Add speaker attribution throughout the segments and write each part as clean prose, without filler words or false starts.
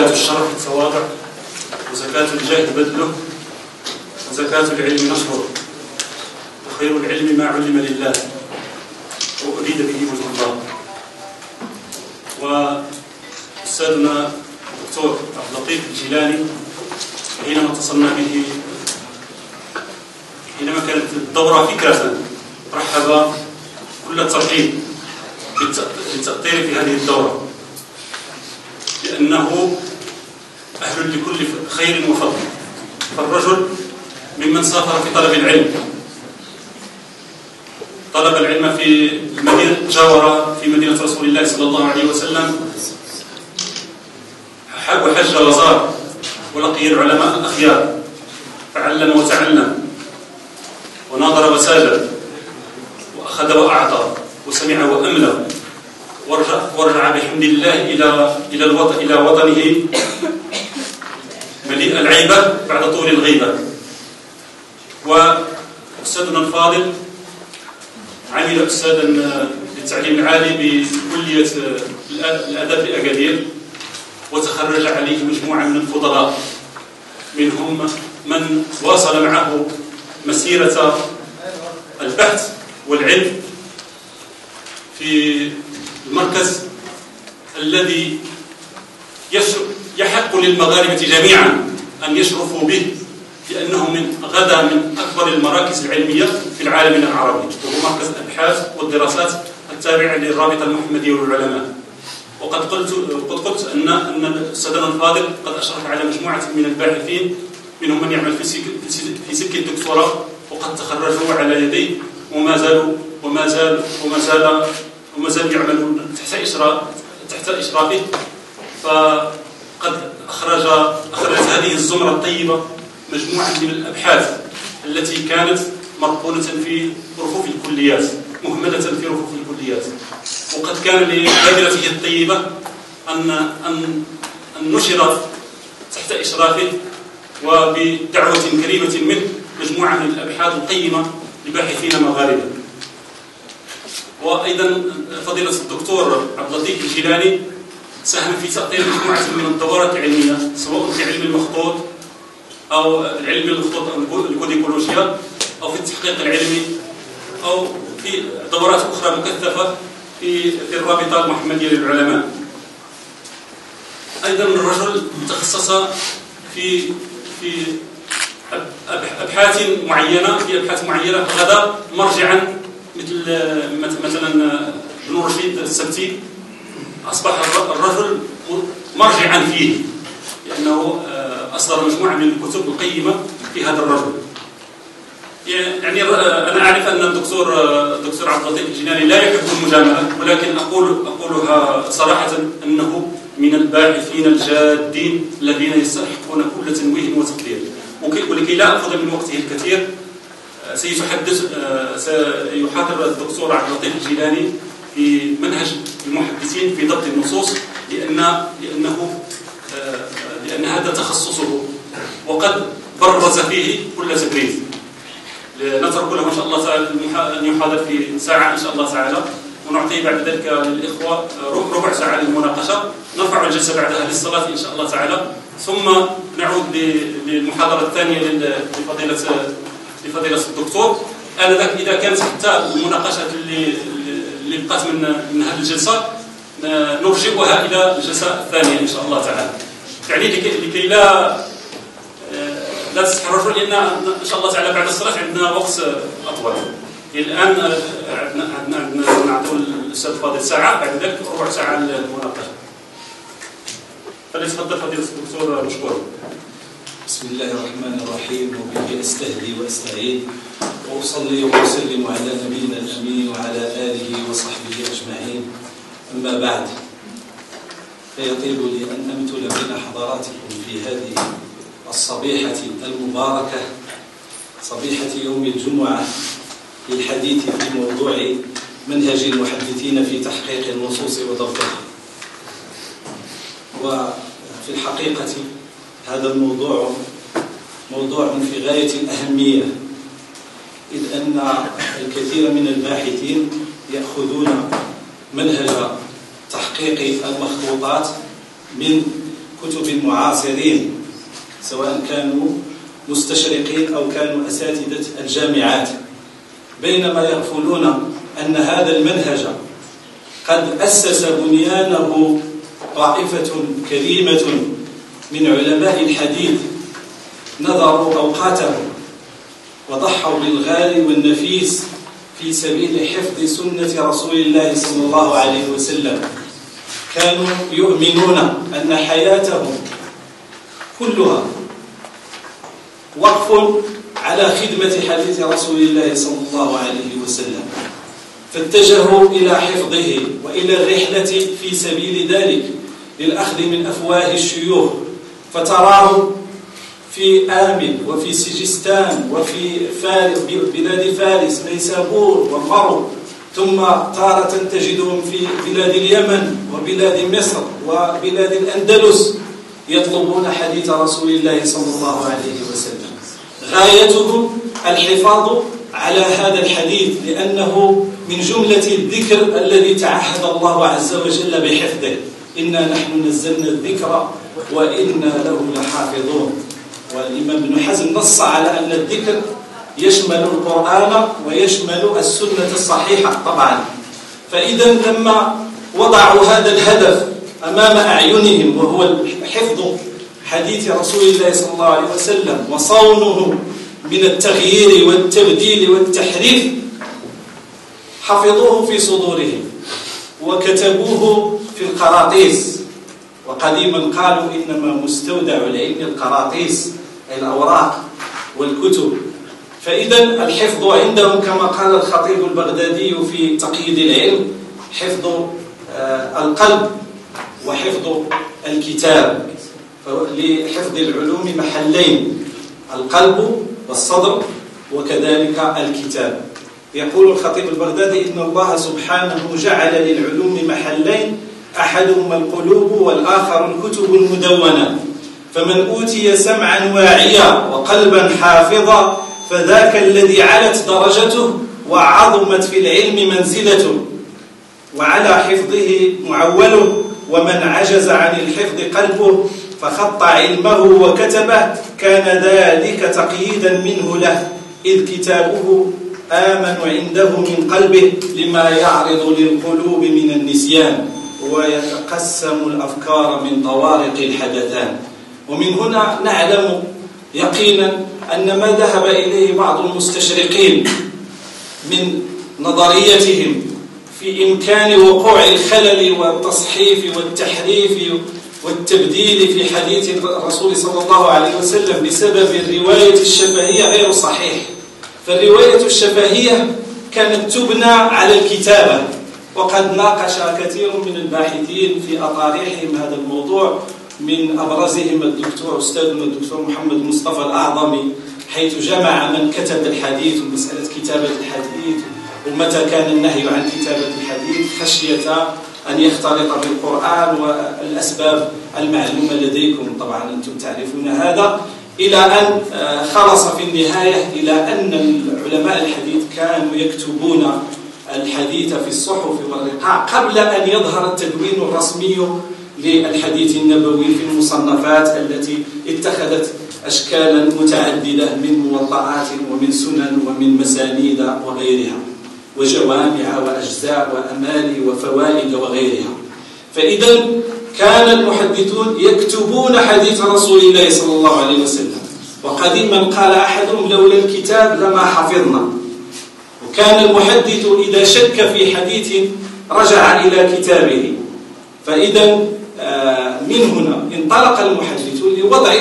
Speaker 1: زكاة الشرف التواضع، وزكاة الجهد بذله، وزكاة العلم نشره، وخير العلم ما علم لله وأريد به وجه الله. وأستاذنا الدكتور عبد اللطيف الجيلاني حينما اتصلنا به حينما كانت الدورة فكرة رحب كل الترحيب بالتأطير في هذه الدورة، لأنه أهل لكل خير وفضل. فالرجل ممن سافر في طلب العلم، طلب العلم في المدينة، جاور في مدينة رسول الله صلى الله عليه وسلم، وحج وزار ولقي العلماء الأخيار، فعلم وتعلم وناظر وساجد وأخذ وأعطى وسمع وأملى، ورجع بحمد الله إلى وطنه مليء العيبة بعد طول الغيبة. وأستاذنا الفاضل عمل أستاذا للتعليم العالي بكلية الأدب بأكادير، وتخرج عليه مجموعة من الفضلاء، منهم من واصل معه مسيرة البحث والعلم في المركز الذي يحق للمغاربة جميعا أن يشرفوا به، لأنه غدا من أكبر المراكز العلمية في العالم العربي، وهو مركز الأبحاث والدراسات التابع للرابطة المحمدية للعلماء. وقد قلت أن أستاذنا الفاضل قد أشرف على مجموعة من الباحثين، منهم من يعمل في سلك الدكتوراه، وقد تخرجوا على يديه، وما زال يعملون تحت إشرافه. فقد أخرجت هذه الزمرة الطيبة مجموعة من الأبحاث التي كانت مركونة في رفوف الكليات، مهملة في رفوف الكليات. وقد كان لبادرته الطيبة أن نشر تحت إشرافه وبدعوة كريمة منه مجموعة من الأبحاث القيمة لباحثين مغاربة. وأيضا فضيلة الدكتور عبد اللطيف الجيلاني ساهم في تأطير مجموعة من الدورات العلمية، سواء في علم المخطوط أو العلم المخطوط أو الكوديكولوجيا، أو في التحقيق العلمي، أو في دورات أخرى مكثفة في الرابطة المحمدية للعلماء. أيضا الرجل تخصص في أبحاث معينة، غدا مرجعا مثلا ابن رشيد السبتي أصبح الرجل مرجعا فيه، لأنه أصدر مجموعة من الكتب القيمة في هذا الرجل. يعني أنا أعرف أن الدكتور عبد اللطيف الجيلاني لا يحب المجاملة، ولكن أقولها صراحة أنه من الباحثين الجادين الذين يستحقون كل تنويه وتقدير. ولكي لا أخذ من وقته الكثير، سيحاضر الدكتور عبد اللطيف الجيلاني في منهج المحدثين في ضبط النصوص، لأن هذا تخصصه، وقد برز فيه كل تبريز. نترك له إن شاء الله تعالى أن يحاضر في ساعة إن شاء الله تعالى، ونعطيه بعد ذلك للإخوة ربع ساعة للمناقشة، نرفع الجلسة بعدها للصلاة إن شاء الله تعالى، ثم نعود للمحاضرة الثانية لفضيلة الدكتور. آنذاك إذا كانت حتى المناقشة اللي بقات من هذه الجلسة نرجئها إلى الجلسة الثانية إن شاء الله تعالى، يعني لكي لا تتحرجوا، لأن إن شاء الله تعالى بعد الصلاة عندنا وقت أطول. الآن نعطوا الأستاذ فاضل ساعة، بعد ذلك ربع ساعة للمناقشة. فليتفضل فضيلة الدكتور مشكور.
Speaker 2: بسم الله الرحمن الرحيم، وبه أستهدي وأستعين، وأصلي وأسلم على نبينا الأمين وعلى آله وصحبه أجمعين. أما بعد، فيطيب لي أن أمثل بين حضراتكم في هذه الصبيحة المباركة، صبيحة يوم الجمعة، للحديث في موضوع منهج المحدثين في تحقيق النصوص وضبطها. وفي الحقيقة هذا الموضوع موضوع في غاية الأهمية، إذ أن الكثير من الباحثين يأخذون منهج تحقيق المخطوطات من كتب المعاصرين سواء كانوا مستشرقين أو كانوا أساتذة الجامعات، بينما يغفلون أن هذا المنهج قد أسس بنيانه طائفة كريمة من علماء الحديث نظروا أوقاتهم وضحوا بالغالي والنفيس في سبيل حفظ سنة رسول الله صلى الله عليه وسلم. كانوا يؤمنون أن حياتهم كلها وقف على خدمة حديث رسول الله صلى الله عليه وسلم، فاتجهوا إلى حفظه وإلى الرحلة في سبيل ذلك للأخذ من أفواه الشيوخ، فتراه في آمل وفي سجستان وفي بلاد فارس نيسابور ومرو، ثم تارة تجدهم في بلاد اليمن وبلاد مصر وبلاد الأندلس يطلبون حديث رسول الله صلى الله عليه وسلم. غايتهم الحفاظ على هذا الحديث لأنه من جملة الذكر الذي تعهد الله عز وجل بحفظه: إنا نحن نزلنا الذكر وإنا له لحافظون. والإمام ابن حزم نص على أن الذكر يشمل القرآن ويشمل السنة الصحيحة طبعا. فإذا لما وضعوا هذا الهدف أمام أعينهم وهو حفظ حديث رسول الله صلى الله عليه وسلم وصونه من التغيير والتبديل والتحريف، حفظوه في صدورهم وكتبوه في القراطيس. وقديما قالوا إنما مستودع العلم القراطيس، أي الأوراق والكتب. فإذا الحفظ عندهم كما قال الخطيب البغدادي في تقييد العلم: حفظ القلب وحفظ الكتاب. لحفظ العلوم محلين: القلب والصدر وكذلك الكتاب. يقول الخطيب البغدادي: إن الله سبحانه جعل للعلوم محلين، أحدهما القلوب والآخر الكتب المدونة، فمن أوتي سمعا واعيا وقلبا حافظا فذاك الذي علت درجته وعظمت في العلم منزلته، وعلى حفظه معوله، ومن عجز عن الحفظ قلبه فخط علمه وكتبه كان ذلك تقييدا منه له، إذ كتابه آمن عنده من قلبه لما يعرض للقلوب من النسيان، ويتقسم الأفكار من طوارق الحدثان. ومن هنا نعلم يقينا أن ما ذهب إليه بعض المستشرقين من نظريتهم في إمكان وقوع الخلل والتصحيف والتحريف والتبديل في حديث الرسول صلى الله عليه وسلم بسبب الرواية الشفهية غير صحيح. فالرواية الشفهية كانت تبنى على الكتابة، وقد ناقش كثير من الباحثين في أطارحهم هذا الموضوع، من أبرزهم أستاذنا الدكتور محمد مصطفى الأعظمي، حيث جمع من كتب الحديث ومسألة كتابة الحديث ومتى كان النهي عن كتابة الحديث خشية أن يختلط بالقرآن والأسباب المعلومة لديكم، طبعا أنتم تعرفون هذا، إلى أن خلص في النهاية إلى أن علماء الحديث كانوا يكتبون الحديث في الصحف والرقاع قبل أن يظهر التدوين الرسمي للحديث النبوي في المصنفات التي اتخذت أشكالا متعددة من موطئات ومن سنن ومن مسانيد وغيرها، وجوامع وأجزاء وأمالي وفوائد وغيرها. فإذا كان المحدثون يكتبون حديث رسول الله صلى الله عليه وسلم، وقديما قال أحدهم: لولا الكتاب لما حفظنا. وكان المحدث إذا شك في حديث رجع إلى كتابه. فإذا من هنا انطلق المحدث لوضع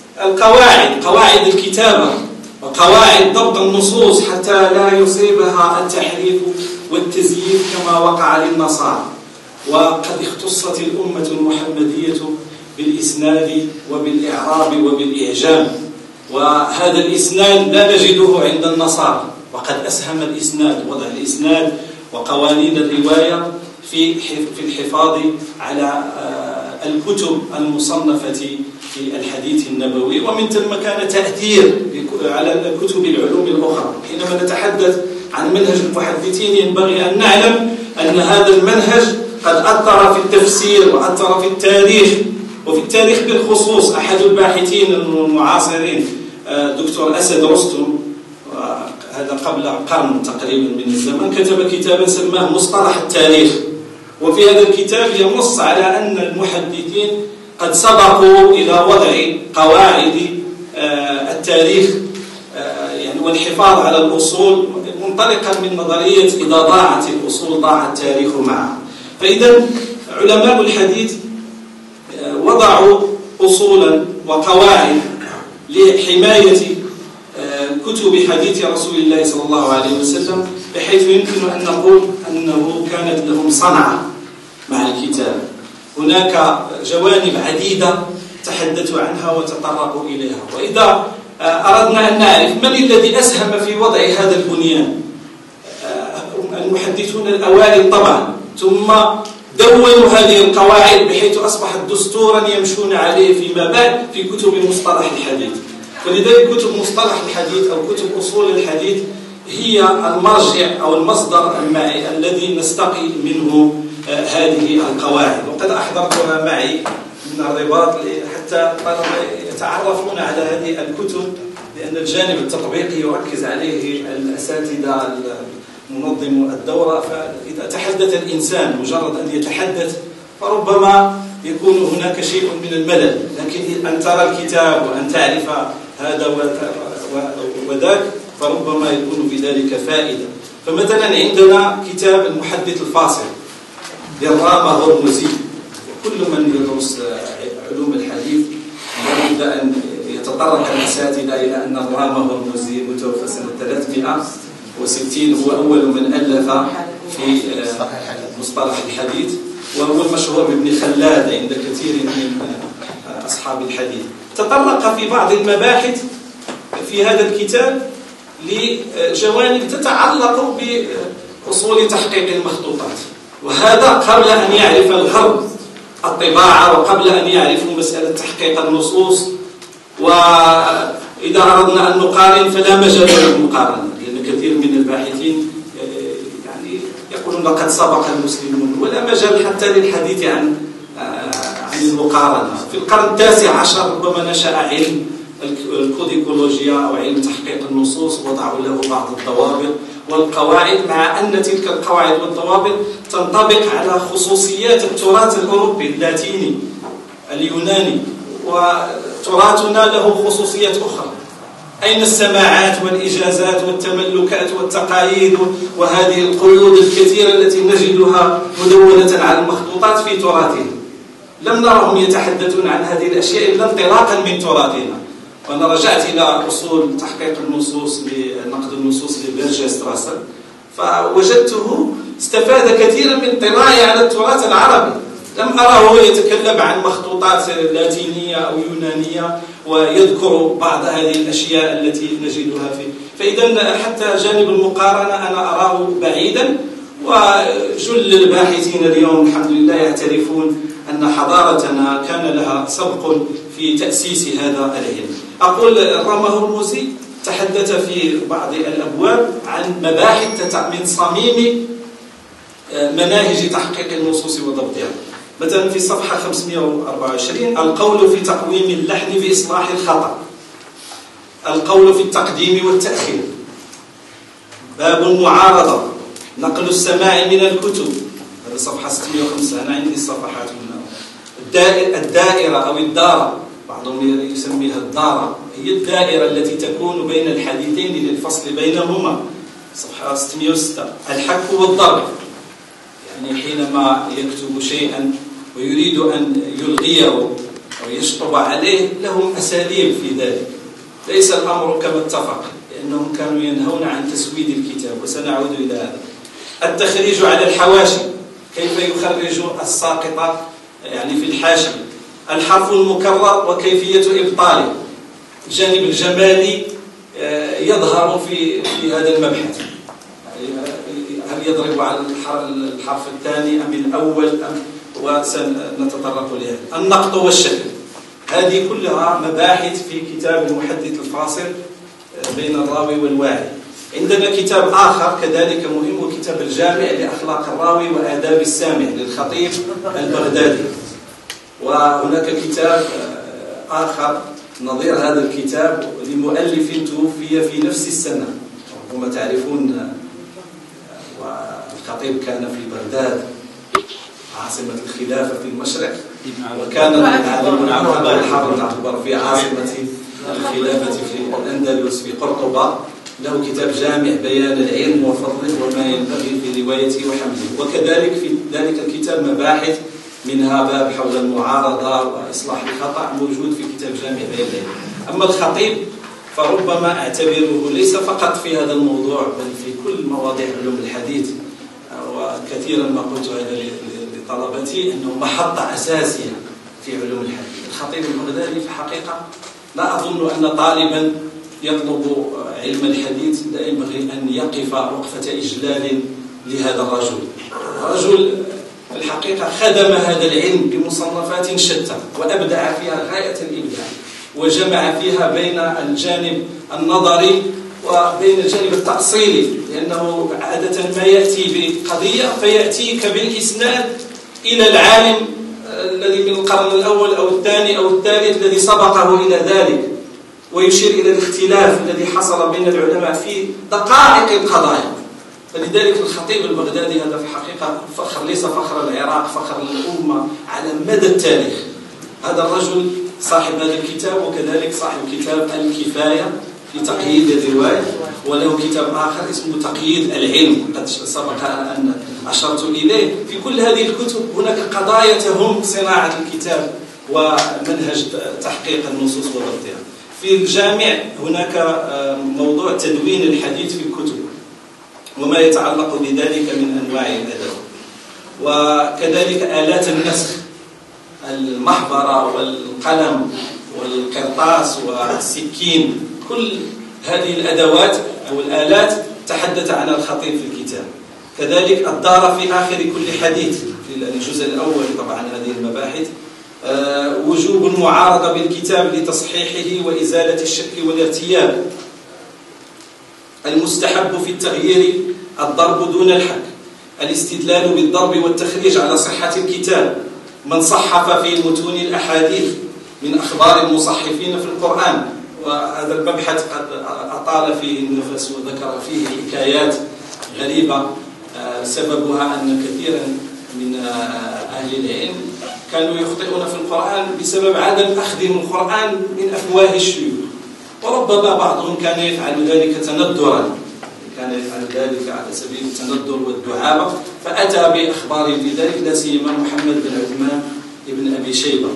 Speaker 2: قواعد الكتابة وقواعد ضبط النصوص حتى لا يصيبها التحريف والتزييف كما وقع للنصارى. وقد اختصت الأمة المحمدية بالإسناد وبالإعراب وبالإعجام، وهذا الإسناد لا نجده عند النصارى، وقد أسهم الإسناد، وضع الإسناد وقوانين الرواية في الحفاظ على الكتب المصنفة في الحديث النبوي، ومن ثم كان تأثير على الكتب العلوم الأخرى. حينما نتحدث عن منهج المحدثين ينبغي أن نعلم أن هذا المنهج قد أثر في التفسير وأثر في التاريخ وفي التاريخ بالخصوص أحد الباحثين المعاصرين دكتور أسد رستم، هذا قبل قرن تقريبا من الزمن، كتب كتابا سماه مصطلح التاريخ. وفي هذا الكتاب ينص على أن المحدثين قد سبقوا إلى وضع قواعد التاريخ يعني والحفاظ على الأصول، منطلقا من نظرية إذا ضاعت الأصول ضاع التاريخ معها. فإذا علماء الحديث وضعوا أصولا وقواعد لحماية كتب حديث رسول الله صلى الله عليه وسلم، بحيث يمكن أن نقول أنه كانت لهم صنعة مع الكتاب. هناك جوانب عديدة تحدثوا عنها وتطرقوا إليها. وإذا أردنا أن نعرف من الذي أسهم في وضع هذا البنيان، المحدثون الأوائل طبعا، ثم دونوا هذه القواعد بحيث أصبحت دستورا يمشون عليه فيما بعد في كتب مصطلح الحديث. ولذلك كتب مصطلح الحديث أو كتب أصول الحديث هي المرجع أو المصدر المعي الذي نستقي منه هذه القواعد. وقد أحضرتها معي من الرباط حتى يتعرفون على هذه الكتب، لأن الجانب التطبيقي يركز عليه الأساتذة منظم الدورة. فإذا تحدث الإنسان مجرد أن يتحدث فربما يكون هناك شيء من الملل، لكن أن ترى الكتاب وأن تعرف هذا وذاك فربما يكون بذلك فائدة. فمثلا عندنا كتاب المحدث الفاصل للرامة هرمزي، وكل من يدرس علوم الحديث لابد أن يتطرق الأساتذة إلى أن الرامة هرمزي متوفى سنة 360 هو أول من ألف في مصطلح الحديث، وهو المشهور بابن خلاد عند كثير من أصحاب الحديث. تطرق في بعض المباحث في هذا الكتاب لجوانب تتعلق بأصول تحقيق المخطوطات، وهذا قبل أن يعرف الغرب الطباعة وقبل أن يعرفوا مسألة تحقيق النصوص. وإذا أردنا أن نقارن فلا مجال للمقارنة، لأن كثير من الباحثين يعني يقولون لقد سبق المسلمون، ولا مجال حتى للحديث عن المقارنة. في القرن ال19 ربما نشأ علم الكوديكولوجيا أو علم تحقيق النصوص، وضعوا له بعض الضوابط والقواعد، مع أن تلك القواعد والضوابط تنطبق على خصوصيات التراث الأوروبي اللاتيني اليوناني، وتراثنا له خصوصيات أخرى. أين السماعات والإجازات والتملكات والتقاييد وهذه القيود الكثيرة التي نجدها مدونة على المخطوطات في تراثنا؟ لم نرهم يتحدثون عن هذه الأشياء إلا انطلاقا من تراثنا. وأنا رجعت إلى أصول تحقيق النصوص بنقد النصوص لبرجاس راسل، فوجدته استفاد كثيرا من اطلاعه على التراث العربي. لم أراه يتكلم عن مخطوطات لاتينية أو يونانية ويذكر بعض هذه الأشياء التي نجدها فيه. فإذا حتى جانب المقارنة أنا أراه بعيدا، وجل الباحثين اليوم الحمد لله يعترفون أن حضارتنا كان لها سبق في تأسيس هذا العلم. أقول الرامة هرمزي تحدث في بعض الأبواب عن مباحث من صميم مناهج تحقيق النصوص وضبطها. مثلا في صفحة 524 القول في تقويم اللحن في إصلاح الخطأ، القول في التقديم والتأخير، باب المعارضة، نقل السماع من الكتب، هذا صفحة 605. أنا عندي الصفحات هنا. الدائرة أو الدارة، بعضهم يسميها الدارة، هي الدائرة التي تكون بين الحديثين للفصل بينهما، صفحة 606. الحك والضرب، يعني حينما يكتب شيئا ويريد أن يلغيه أو يشطب عليه لهم أساليب في ذلك، ليس الأمر كما اتفق، لأنهم كانوا ينهون عن تسويد الكتاب وسنعود إلى هذا. التخريج على الحواشي، كيف يخرج الساقط يعني في الحاشية. الحرف المكرر وكيفية إبطاله، الجانب الجمالي يظهر في هذا المبحث، هل يضرب على الحرف الثاني أم الأول أم، وسنتطرق لها. النقط والشكل، هذه كلها مباحث في كتاب المحدث الفاصل بين الراوي والواعي. عندنا كتاب آخر كذلك مهم، وكتاب الجامع لأخلاق الراوي وآداب السامع للخطيب البغدادي، وهناك كتاب آخر نظير هذا الكتاب لمؤلف توفي في نفس السنة، وكما تعرفون والخطيب كان في بغداد عاصمة الخلافة في المشرق، وكان العالم عبد الحر تعتبر في عاصمة الخلافة في الأندلس في قرطبة. له كتاب جامع بيان العلم وفضله وما ينبغي في روايته وحمله، وكذلك في ذلك الكتاب مباحث منها باب حول المعارضة وإصلاح الخطأ موجود في كتاب جامع بيان العلم. أما الخطيب فربما أعتبره ليس فقط في هذا الموضوع بل في كل مواضيع علوم الحديث، وكثيرا ما قلت هذا لطلبتي أنه محطة أساسية في علوم الحديث. الخطيب البغدادي في الحقيقة لا أظن أن طالبا يطلب علم الحديث لا ينبغي أن يقف وقفة إجلال لهذا الرجل. رجل في الحقيقة خدم هذا العلم بمصنفات شتى وأبدع فيها غاية الإبداع، وجمع فيها بين الجانب النظري وبين الجانب التأصيلي، لأنه عادة ما يأتي بقضية فيأتيك بالإسناد إلى العالم الذي من القرن الأول أو الثاني أو الثالث الذي سبقه إلى ذلك، ويشير إلى الاختلاف الذي حصل بين العلماء في دقائق القضايا. فلذلك الخطيب البغدادي هذا في الحقيقة فخر، ليس فخر العراق، فخر الأمة على مدى التاريخ. هذا الرجل صاحب هذا الكتاب، وكذلك صاحب كتاب الكفاية في تقييد الرواية، وله كتاب آخر اسمه تقييد العلم قد سبق أن أشرت إليه. في كل هذه الكتب هناك قضايا تهم صناعة الكتاب ومنهج تحقيق النصوص وضبطها. في الجامع هناك موضوع تدوين الحديث في الكتب وما يتعلق بذلك من أنواع الأدب، وكذلك آلات النسخ، المحبرة والقلم والقرطاس والسكين، كل هذه الأدوات أو الآلات تحدث عنها الخطيب في الكتاب. كذلك الدار في آخر كل حديث في الجزء الأول طبعا هذه المباحث، وجوب المعارضة بالكتاب لتصحيحه وإزالة الشك والارتياب، المستحب في التغيير الضرب دون الحك، الاستدلال بالضرب والتخريج على صحة الكتاب، من صحف في متون الأحاديث من أخبار المصحفين في القرآن. وهذا المبحث قد أطال فيه النفس وذكر فيه حكايات غريبة سببها أن كثيرا من أهل العلم كانوا يخطئون في القرآن بسبب عدم أخذهم القرآن من أفواه الشيوخ، وربما بعضهم كان يفعل ذلك تندرا، كان يفعل ذلك على سبيل التندر والدعابة، فأتى بأخبار بذلك لا سيما محمد بن عثمان بن أبي شيبة.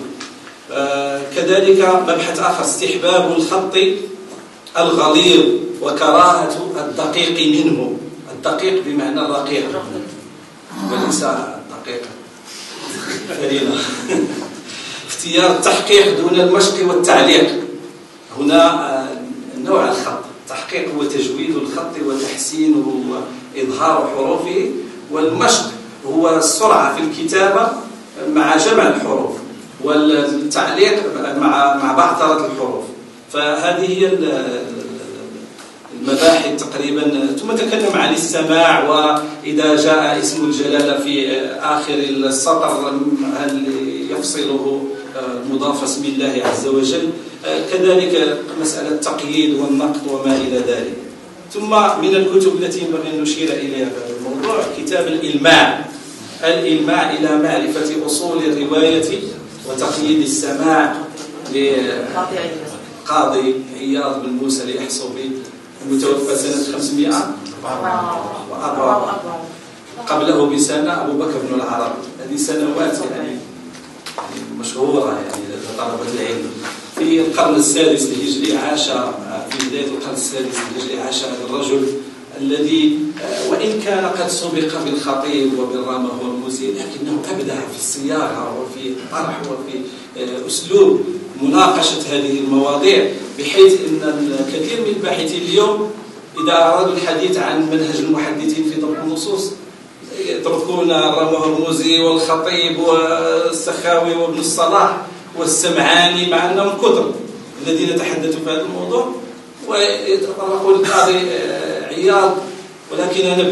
Speaker 2: كذلك مبحث آخر استحباب الخط الغليظ وكراهة الدقيق منه، الدقيق بمعنى الرقيق وليس الدقيق فرينة. اختيار التحقيق دون المشق والتعليق. هنا نوع الخط، التحقيق هو تجويد الخط وتحسينه وإظهار حروفه، والمشق هو السرعة في الكتابة مع جمع الحروف، والتعليق مع بعثرة الحروف. فهذه هي المباحث تقريبا. ثم تكلم عن السماع، وإذا جاء اسم الجلالة في آخر السطر هل يفصله مضاف اسم الله عز وجل، كذلك مسألة التقييد والنقد وما إلى ذلك. ثم من الكتب التي ينبغي أن نشير إليها في هذا الموضوع كتاب الإلماع، الإلماع إلى معرفة أصول الرواية وتقييد السماع لقاضي عياض بن موسى اليحصبي المتوفى سنة 504 قبله بسنة أبو بكر بن العربي. هذه سنوات يعني مشهورة يعني لطلبة العلم. في القرن السادس الهجري عاش، في بداية القرن السادس الهجري عاش هذا الرجل الذي وإن كان قد سبق بالخطيب وبالرامة والموزي، لكنه أبدع في الصياغة وفي الطرح وفي أسلوب مناقشة هذه المواضيع، بحيث أن الكثير من الباحثين اليوم إذا أرادوا الحديث عن منهج المحدثين في ضبط النصوص يتركون الرامة والموزي والخطيب والسخاوي وابن الصلاح والسمعاني، مع أنهم كثر الذين تحدثوا في هذا الموضوع، ويتطرقوا للقاضي عياض. ولكن أنا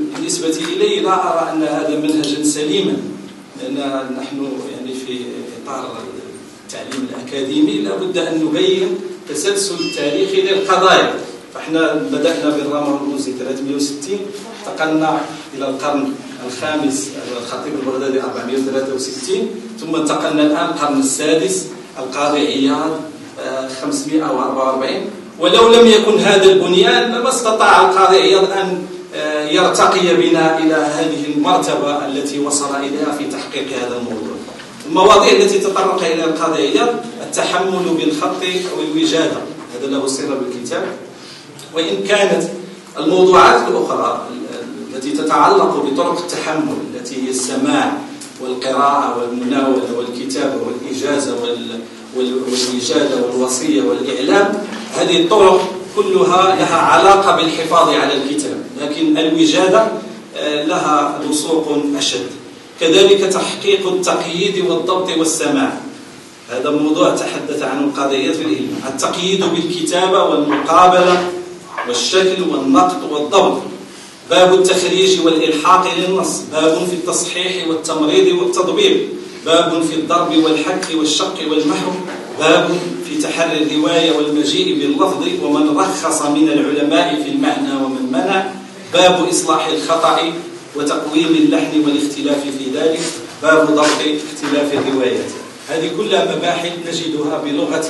Speaker 2: بالنسبة إلي لا أرى أن هذا منهجا سليما، لأن نحن يعني في إطار التعليم الأكاديمي لابد أن نبين تسلسل التاريخي للقضايا. فإحنا بدأنا بالرامة والموزي 360، انتقلنا إلى القرن الخامس الخطيب البغدادي 463، ثم انتقلنا الآن القرن السادس القاضي عياض 544. ولو لم يكن هذا البنيان لما استطاع القاضي عياض أن يرتقي بنا إلى هذه المرتبة التي وصل إليها في تحقيق هذا الموضوع. المواضيع التي تطرق إلى القاضي عياض التحمل بالخط أو الوجادة، هذا له صلة بالكتاب، وإن كانت الموضوعات الأخرى التي تتعلق بطرق التحمل التي هي السماع والقراءة والمناولة والكتابة والإجازة والوجادة والوصية والإعلام، هذه الطرق كلها لها علاقة بالحفاظ على الكتاب، لكن الوجادة لها لصوق أشد. كذلك تحقيق التقييد والضبط والسماع، هذا موضوع تحدث عنه القاضي في العلم، التقييد بالكتابة والمقابلة والشكل والنقد والضبط، باب التخريج والإلحاق للنص، باب في التصحيح والتمريض والتضبيب، باب في الضرب والحك والشق والمحو، باب في تحري الرواية والمجيء باللفظ ومن رخص من العلماء في المعنى ومن منع، باب إصلاح الخطأ وتقويم اللحن والاختلاف في ذلك، باب ضبط اختلاف الروايات. هذه كلها مباحث نجدها بلغة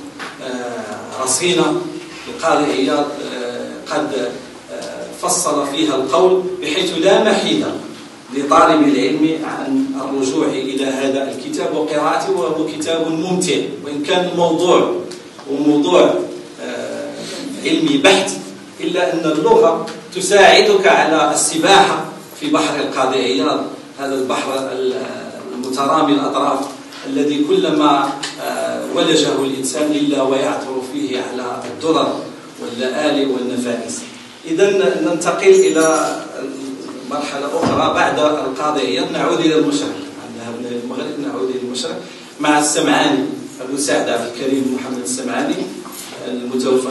Speaker 2: رصينة. القاضي عياض قد فصل فيها القول بحيث لا محيدة لطالب العلم عن الرجوع إلى هذا الكتاب وقراءته، وهو كتاب ممتع، وإن كان الموضوع وموضوع علمي بحت، إلا أن اللغة تساعدك على السباحة في بحر القاضي عياض، هذا البحر المترامي الأطراف الذي كلما ولجه الإنسان إلا ويعثر فيه على الدرر واللآلئ والنفائس. إذا ننتقل إلى مرحلة أخرى بعد القاضي عياض، نعود إلى المشرق، ذهبنا إلى المغرب نعود إلى المشرق مع السمعاني أبو سعد عبد الكريم محمد السمعاني المتوفى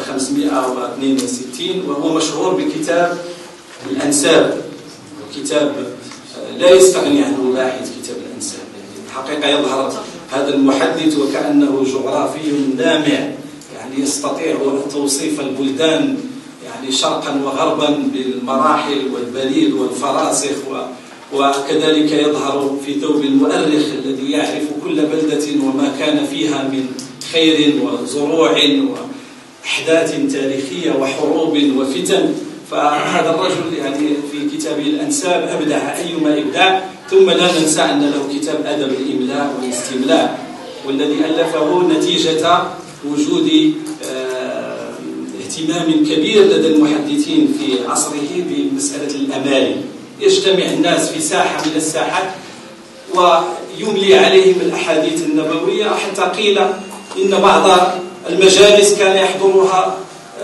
Speaker 2: 562، وهو مشهور بكتاب الأنساب، وكتاب لا يستغني عنه باحث كتاب الأنساب. الحقيقة يظهر هذا المحدث وكأنه جغرافي لامع، يعني يستطيع توصيف البلدان يعني شرقا وغربا بالمراحل والبريد والفراسخ، وكذلك يظهر في ثوب المؤرخ الذي يعرف كل بلدة وما كان فيها من خير وزروع وأحداث تاريخية وحروب وفتن. فهذا الرجل يعني في كتابه الأنساب أبدع أيما إبداع. ثم لا ننسى أن له كتاب أدب الإملاء والاستملاء، والذي ألفه نتيجة وجود اهتمام كبير لدى المحدثين في عصره بمسألة الأمالي. يجتمع الناس في ساحة من الساحات ويملي عليهم الأحاديث النبوية، حتى قيل إن بعض المجالس كان يحضرها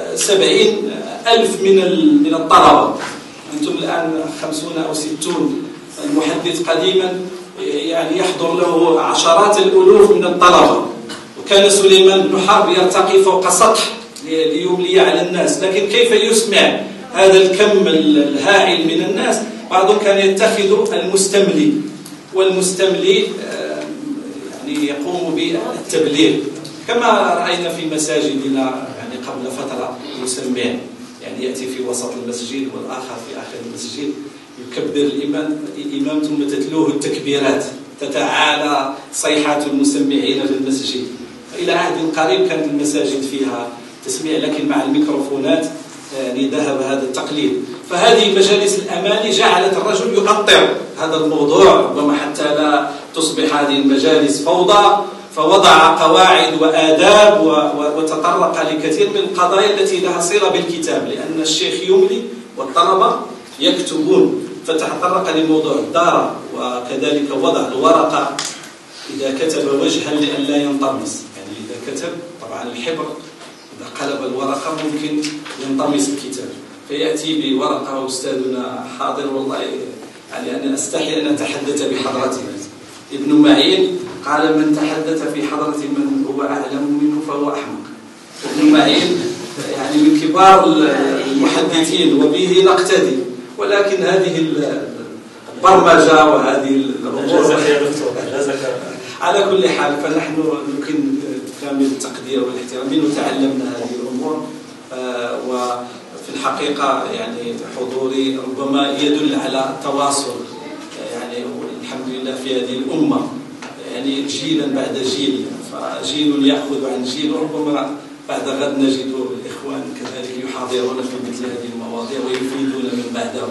Speaker 2: 70,000 من الطلبة. أنتم الآن 50 أو 60 المحدث قديما يعني يحضر له عشرات الألوف من الطلبة. وكان سليمان بن حرب يرتقي فوق سطح ليملي على الناس، لكن كيف يسمع هذا الكم الهائل من الناس؟ بعضهم كان يتخذ المستملي، والمستملي يعني يقوم بالتبليغ، كما رأينا في مساجدنا يعني قبل فترة مسمع، يعني يأتي في وسط المسجد والآخر في آخر المسجد، يكبر الإمام ثم تتلوه التكبيرات، تتعالى صيحات المسمعين في المسجد. إلى عهد قريب كانت المساجد فيها تسميع، لكن مع الميكروفونات يعني ذهب هذا التقليد. فهذه مجالس الأماني جعلت الرجل يؤطر هذا الموضوع، ربما حتى لا تصبح هذه المجالس فوضى، فوضع قواعد وآداب وتطرق لكثير من القضايا التي لها صلة بالكتاب، لأن الشيخ يملي والطلبة يكتبون، فتطرق لموضوع الدارة، وكذلك وضع الورقة إذا كتب وجها لئلا ينطمس، يعني إذا كتب طبعا الحبر إذا قلب الورقة ممكن ينطمس الكتاب، فيأتي بورقة. أستاذنا حاضر والله يعني أنا أستحي أن أتحدث بحضرته. ابن معين قال: من تحدث في حضرة من هو أعلم منه فهو أحمق. ابن معين يعني من كبار المحدثين وبه نقتدي، ولكن هذه البرمجة وهذه الأمور على كل حال فنحن يمكن كامل التقدير والاحترام منه تعلمنا هذه الأمور. وفي الحقيقة يعني حضوري ربما يدل على التواصل يعني والحمد لله في هذه الأمة يعني جيلا بعد جيل، فجيل يأخذ عن جيل، وربما بعد غد نجد الإخوان كذلك يحاضرون في مثل هذه المواضيع ويفيدون من بعدهم.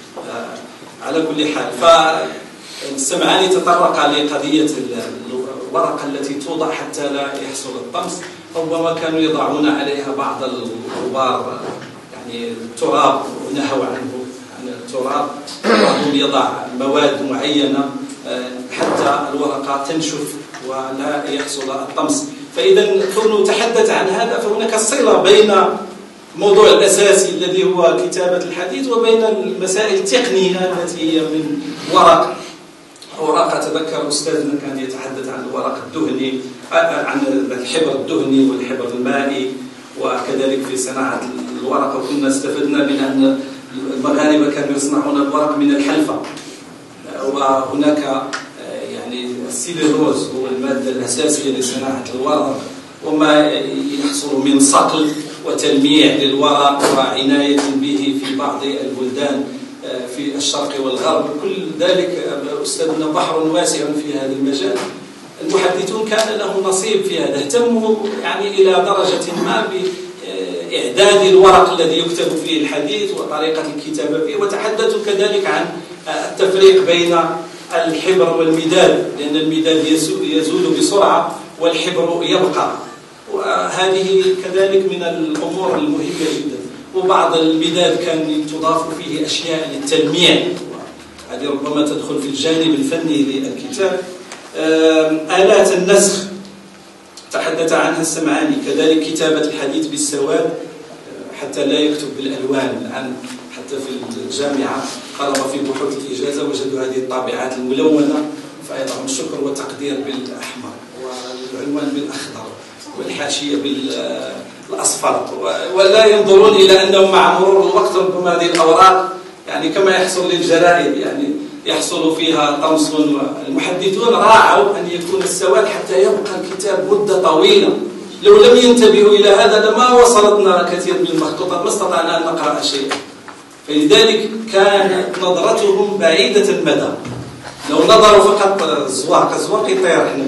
Speaker 2: على كل حال فالسمعاني تطرق لقضية الورقة التي توضع حتى لا يحصل الطمس. ربما كانوا يضعون عليها بعض الغبار يعني التراب ونهوا عنه عن التراب، بعضهم يضع مواد معينة حتى الورقة تنشف ولا يحصل الطمس. فإذا كونه تحدث عن هذا فهناك صلة بين الموضوع الأساسي الذي هو كتابة الحديث وبين المسائل التقنية التي هي من أوراق. أتذكر أستاذنا كان يتحدث عن الورق الدهني، عن الحبر الدهني والحبر المائي، وكذلك في صناعة الورق وكنا استفدنا من أن المغاربة كانوا يصنعون الورق من الحلفة، وهناك يعني السيلولوز هو المادة الأساسية لصناعة الورق، وما يحصل من صقل وتلميع للورق وعناية به في بعض البلدان في الشرق والغرب. كل ذلك أستاذنا بحر واسع في هذا المجال. المحدثون كان لهم نصيب في هذا، اهتموا يعني إلى درجة ما بإعداد الورق الذي يكتب فيه الحديث وطريقة الكتابة فيه، وتحدثوا كذلك عن التفريق بين الحبر والمداد، لأن المداد يزول بسرعة والحبر يبقى، وهذه كذلك من الأمور المهمة جدا. وبعض المداد كان تضاف فيه أشياء للتلميع، هذه ربما تدخل في الجانب الفني للكتاب. آلات النسخ تحدث عنها السمعاني، كذلك كتابة الحديث بالسواد حتى لا يكتب بالألوان. الآن حتى في الجامعة قرأوا في بحوث الإجازة وجدوا هذه الطابعات الملونة، فأيضا الشكر والتقدير بالأحمر والعنوان بالأخضر والحاشية بالأصفر، ولا ينظرون إلى أنهم مع مرور الوقت ربما هذه الأوراق يعني كما يحصل للجرائد يعني يحصل فيها طمس. والمحدثون راعوا أن يكون السواد حتى يبقى الكتاب مدة طويلة. لو لم ينتبهوا إلى هذا لما وصلتنا كثير من المخطوطات، ما استطعنا أن نقرأ شيئا. فلذلك كانت نظرتهم بعيدة المدى. لو نظروا فقط الزواق يطير احنا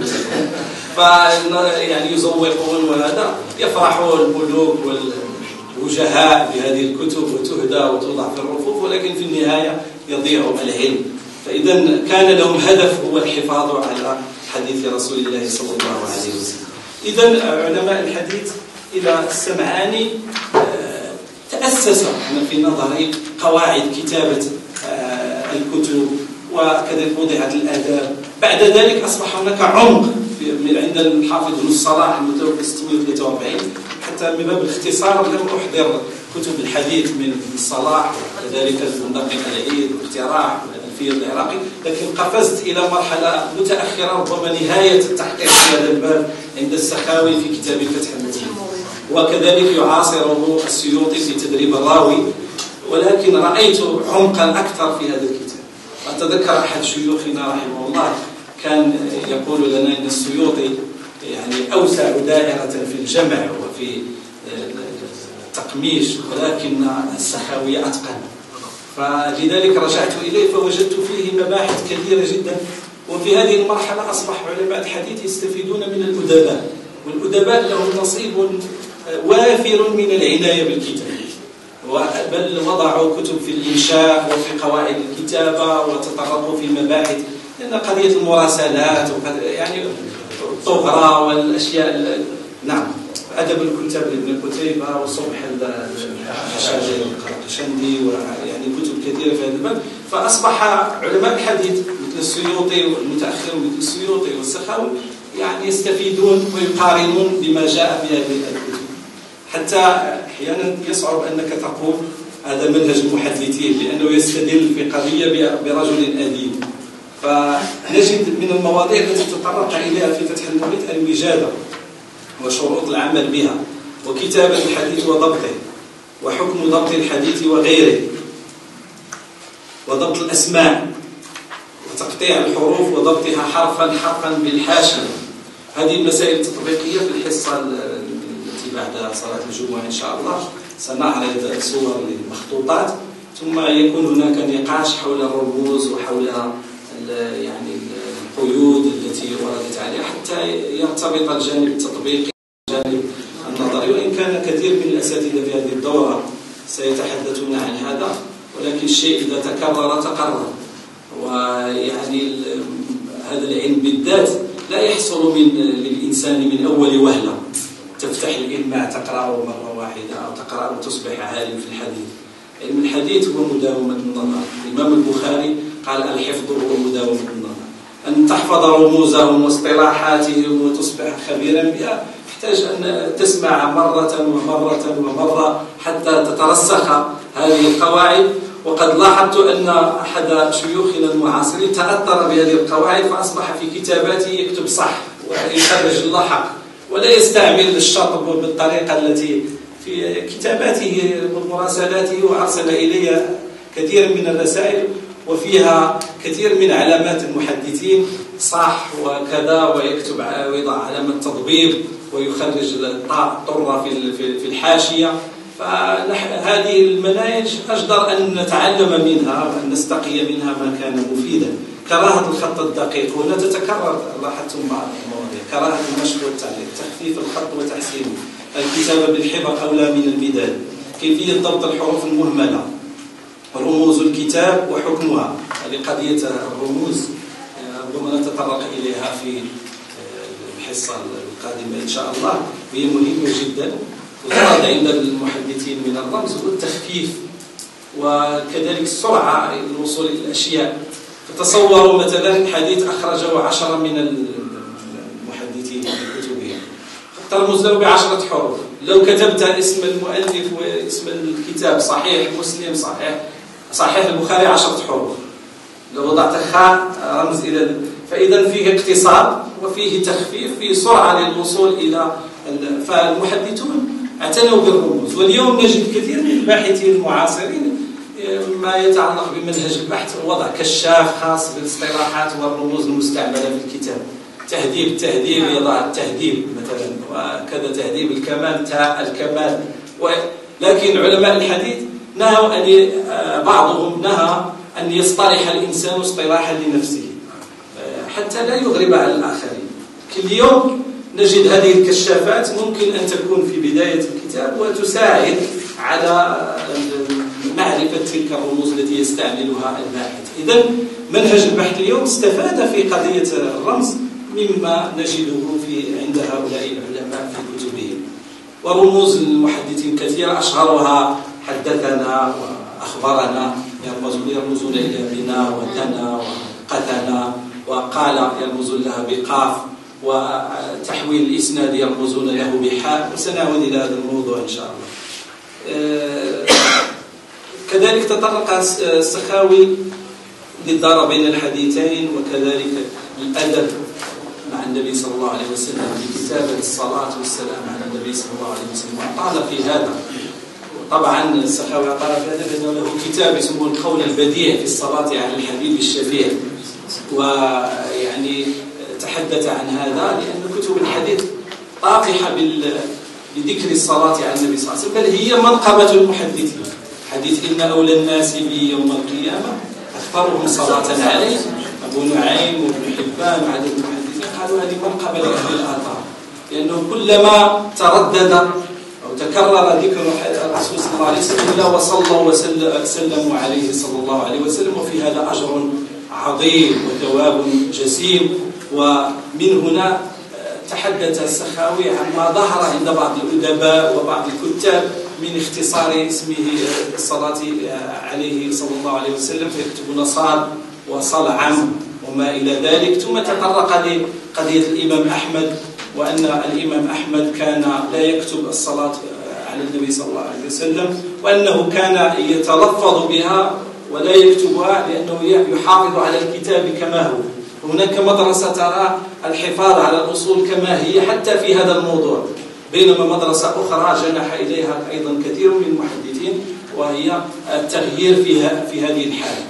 Speaker 2: يعني يزوقون، وهذا يفرحوا الملوك والوجهاء بهذه الكتب وتهدى وتوضع في الرفوف، ولكن في النهاية يضيع العلم. فإذا كان لهم هدف هو الحفاظ على حديث رسول الله صلى الله عليه وسلم. إذا علماء الحديث إلى السمعاني تأسس في نظري قواعد كتابة الكتب، وكذلك وضعت الآداب. بعد ذلك أصبح هناك عمق من عند الحافظ ابن الصلاح المتوفى 643. حتى من باب الاختصار لم أحضر كتب الحديث من الصلاح، وكذلك المنقب العيد والاقتراح والألفية العراقي، لكن قفزت إلى مرحلة متأخرة ربما نهاية التحقيق في هذا الباب عند السخاوي في كتاب فتح المجيد، وكذلك يعاصره السيوطي في تدريب الراوي. ولكن رأيت عمقا أكثر في هذا الكتاب. أتذكر أحد شيوخنا رحمه الله كان يقول لنا أن السيوطي يعني أوسع دائرة في الجمع وفي التقميش، ولكن السخاوي أتقن. فلذلك رجعت إليه فوجدت فيه مباحث كثيرة جدا. وفي هذه المرحلة أصبح علماء الحديث يستفيدون من الأدباء، والأدباء لهم نصيب وافر من العناية بالكتاب، بل وضعوا كتب في الإنشاء وفي قواعد الكتابة وتطرقوا في مباحث، لأن قضية المراسلات يعني الطغرة والأشياء. نعم، أدب الكتاب لابن قتيبة وصبح القرقشندي ويعني كتب كثيرة في هذا الباب. فأصبح علماء الحديث مثل السيوطي والمتأخر مثل السيوطي والسخاوي يعني يستفيدون ويقارنون بما جاء في هذه الكتب. حتى أحيانا يصعب أنك تقول هذا منهج المحدثين، لأنه يستدل في قضية برجل أديب. فنجد من المواضيع التي تطرق إليها في فتح المجيد الوجادة وشروط العمل بها، وكتابة الحديث وضبطه، وحكم ضبط الحديث وغيره، وضبط الأسماء، وتقطيع تقطيع الحروف وضبطها حرفا حرفا بالحاشية. هذه المسائل التطبيقية في الحصة التي بعد صلاة الجمعة إن شاء الله سنعرض صور للمخطوطات، ثم يكون هناك نقاش حول الرموز وحول يعني القيود التي وردت عليها حتى يرتبط الجانب التطبيقي والجانب النظري. وإن كان كثير من الأساتذة في هذه الدورة سيتحدثون عن هذا، ولكن الشيء إذا تكرر تقرر. ويعني هذا العلم بالذات لا يحصل للإنسان من أول وهلة. تفتح الإلماع تقرأه مرة واحدة أو تقرأه وتصبح عالم في الحديث. علم الحديث هو مداومة النظر. الإمام البخاري قال الحفظ هو مداومة النظر. أن تحفظ رموزهم واصطلاحاتهم وتصبح خبيرا بها تحتاج أن تسمع مرة ومرة ومرة حتى تترسخ هذه القواعد. وقد لاحظت أن أحد شيوخنا المعاصرين تأثر بهذه القواعد فأصبح في كتاباته يكتب صح ويخرج اللحق ولا يستعمل الشطب بالطريقة التي في كتاباته ومراسلاته. وأرسل إلي كثير من الرسائل وفيها كثير من علامات المحدثين صح وكذا، ويكتب ويضع علامة تضبيب ويخرج الطاء في الحاشية. فهذه المناهج أجدر أن نتعلم منها وأن نستقي منها ما كان مفيدا. كراهة الخط الدقيق هنا تتكرر، لاحظتم بعض المواضيع. كراهة المشق والتعليق، تخفيف الخط وتحسينه، الكتابة بالحبر أولى من المداد، كيفية ضبط الحروف المهملة، رموز الكتاب وحكمها. هذه قضية الرموز ربما نتطرق إليها في الحصة القادمة إن شاء الله، وهي مهمة جدا. وورد عند المحدثين من الرمز والتخفيف وكذلك السرعة الوصول إلى الأشياء. فتصوروا مثلا حديث أخرجه 10 من المحدثين في كتبهم، ترمز له ب10 حروف. لو كتبت اسم المؤلف واسم الكتاب صحيح مسلم صحيح البخاري 10 حروف، لو وضعت خاء رمز إلى، فإذا فيه اقتصاد وفيه تخفيف، فيه سرعة للوصول إلى. فالمحدثون اعتنوا بالرموز. واليوم نجد كثير من الباحثين المعاصرين ما يتعلق بمنهج البحث وضع كشاف خاص بالاصطلاحات والرموز المستعملة في الكتاب. تهذيب التهذيب يضع التهذيب مثلا، وكذا تهذيب الكمال تاء الكمال. لكن علماء الحديث نهوا أن بعضهم نهى أن يصطلح الإنسان اصطلاحا لنفسه حتى لا يغرب على الآخرين. اليوم نجد هذه الكشافات ممكن أن تكون في بداية الكتاب وتساعد على معرفة تلك الرموز التي يستعملها الباحث. إذن منهج البحث اليوم استفاد في قضية الرمز مما نجده عند هؤلاء العلماء في كتبهم. ورموز المحدثين كثيرة، أشهرها حدثنا وأخبرنا، يرمزون إلى بنا ودنا وقتنا، وقال يرمزون لها بقاف، وتحويل الإسناد يرمزون له بحاء. وسنعود إلى هذا الموضوع إن شاء الله. كذلك تطرق السخاوي للدار بين الحديثين وكذلك الأدب مع النبي صلى الله عليه وسلم بكتابة الصلاة والسلام على النبي صلى الله عليه وسلم، وأطال في هذا. طبعا السخاوي أطال في هذا لأنه له كتاب اسمه القول البديع في الصلاة على الحبيب الشفيع، ويعني تحدث عن هذا لأن كتب الحديث طافحة بذكر الصلاة على النبي صلى الله عليه وسلم، بل هي منقبة المحدثين. حديث إن أولى الناس بي يوم القيامة أكثرهم صلاة عليه، أبو نعيم وابن حبان وعدد المحدثين قالوا هذه منقبة لأهل الآثار، لأنه كلما تردد أو تكرر ذكر الرسول صلى الله عليه وسلم إلا وصلوا وسلموا عليه صلى الله عليه وسلم، وفي هذا أجر عظيم وثواب جسيم. ومن هنا تحدث السخاوي عما ظهر عند بعض الأدباء وبعض الكتاب من اختصار اسمه الصلاة عليه صلى الله عليه وسلم، فيكتبون صاد وصلعم وما إلى ذلك. ثم تطرق لقضية الإمام أحمد، وأن الإمام أحمد كان لا يكتب الصلاة على النبي صلى الله عليه وسلم، وأنه كان يتلفظ بها ولا يكتبها لأنه يحافظ على الكتاب كما هو. هناك مدرسة ترى الحفاظ على الأصول كما هي حتى في هذا الموضوع، بينما مدرسة أخرى جنح إليها أيضا كثير من المحدثين وهي التغيير في هذه الحالة.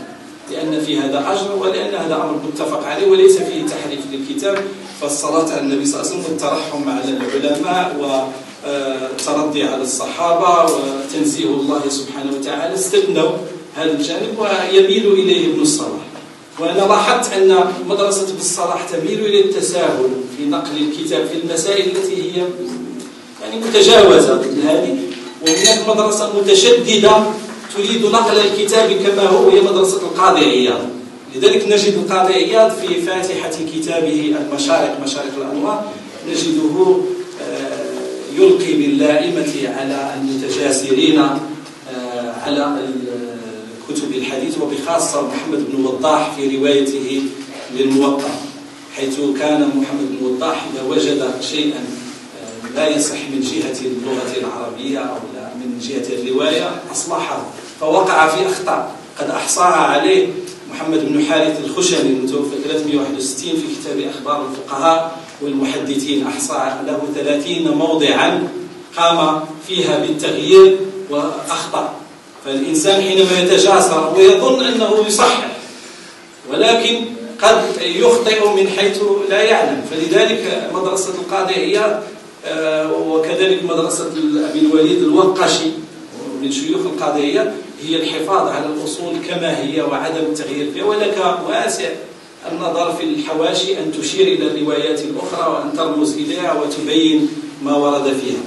Speaker 2: لأن في هذا أجر ولأن هذا أمر متفق عليه وليس فيه تحريف للكتاب. فالصلاة على النبي صلى الله عليه وسلم والترحم على العلماء والترضي على الصحابة وتنزيه الله سبحانه وتعالى استثنوا هذا الجانب ويميل إليه ابن الصلاح. وأنا لاحظت أن مدرسة ابن الصلاح تميل إلى التساهل في نقل الكتاب في المسائل التي هي يعني متجاوزة مثل هذه، وهناك مدرسة متشددة تريد نقل الكتاب كما هو، هي مدرسة القاضي عياض. لذلك نجد القاضي عياض في فاتحة كتابه المشارق مشارق الأنوار نجده يلقي باللائمة على المتجاسرين على كتب الحديث، وبخاصة محمد بن وضاح في روايته للموطأ، حيث كان محمد بن وضاح إذا وجد شيئا لا يصح من جهة اللغة العربية أو لا من جهة الرواية أصلحه، فوقع في أخطاء قد أحصاها عليه محمد بن حارث الخشني المتوفى 361 في كتاب أخبار الفقهاء والمحدثين، أحصى له 30 موضعا قام فيها بالتغيير وأخطأ. فالإنسان حينما يتجاسر ويظن أنه يصحح ولكن قد يخطئ من حيث لا يعلم. فلذلك مدرسة القاضي عياض وكذلك مدرسة أبي الوليد الوقشي من شيوخ القاضي عياض هي الحفاظ على الأصول كما هي وعدم التغيير فيها، ولك واسع النظر في الحواشي أن تشير إلى الروايات الأخرى وأن ترمز إليها وتبين ما ورد فيها.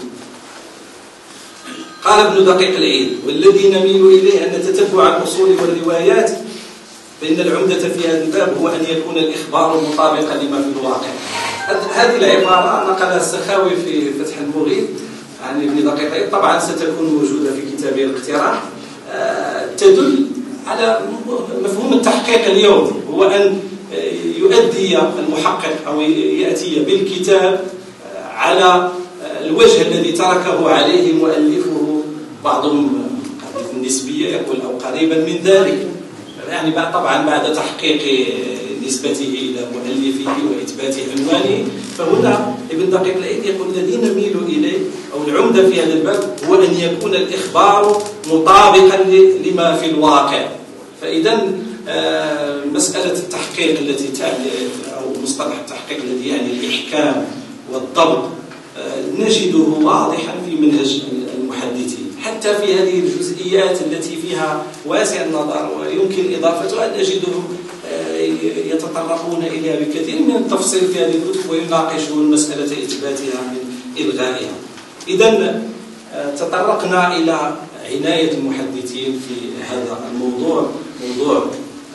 Speaker 2: قال ابن دقيق العيد: والذي نميل إليه أن نتتبع الأصول والروايات، فإن العمدة في هذا الباب هو أن يكون الإخبار مطابقا لما في الواقع. هذه العبارة نقلها السخاوي في فتح المغيث عن ابن دقيق العيد، طبعا ستكون موجودة في كتابه الاقتراح، تدل على مفهوم التحقيق اليوم، هو أن يؤدي المحقق أو يأتي بالكتاب على الوجه الذي تركه عليه مؤلفه، بعضهم النسبية يقول أو قريبا من ذلك، يعني طبعا بعد تحقيق نسبته إلى مؤلفه وإثبات عنوانه. فهنا ابن دقيق العيد يقول: الذي نميل إليه أو العمدة في هذا الباب هو أن يكون الإخبار مطابقا لما في الواقع. فإذا مسألة التحقيق التي تعني أو مصطلح التحقيق الذي يعني الإحكام والضبط نجده واضحا في منهج المحدثين، حتى في هذه الجزئيات التي فيها واسع النظر ويمكن إضافتها نجدهم يتطرقون إليها بكثير من التفصيل في هذه الكتب ويناقشون مسألة إثباتها من إلغائها. إذن تطرقنا إلى عناية المحدثين في هذا الموضوع، موضوع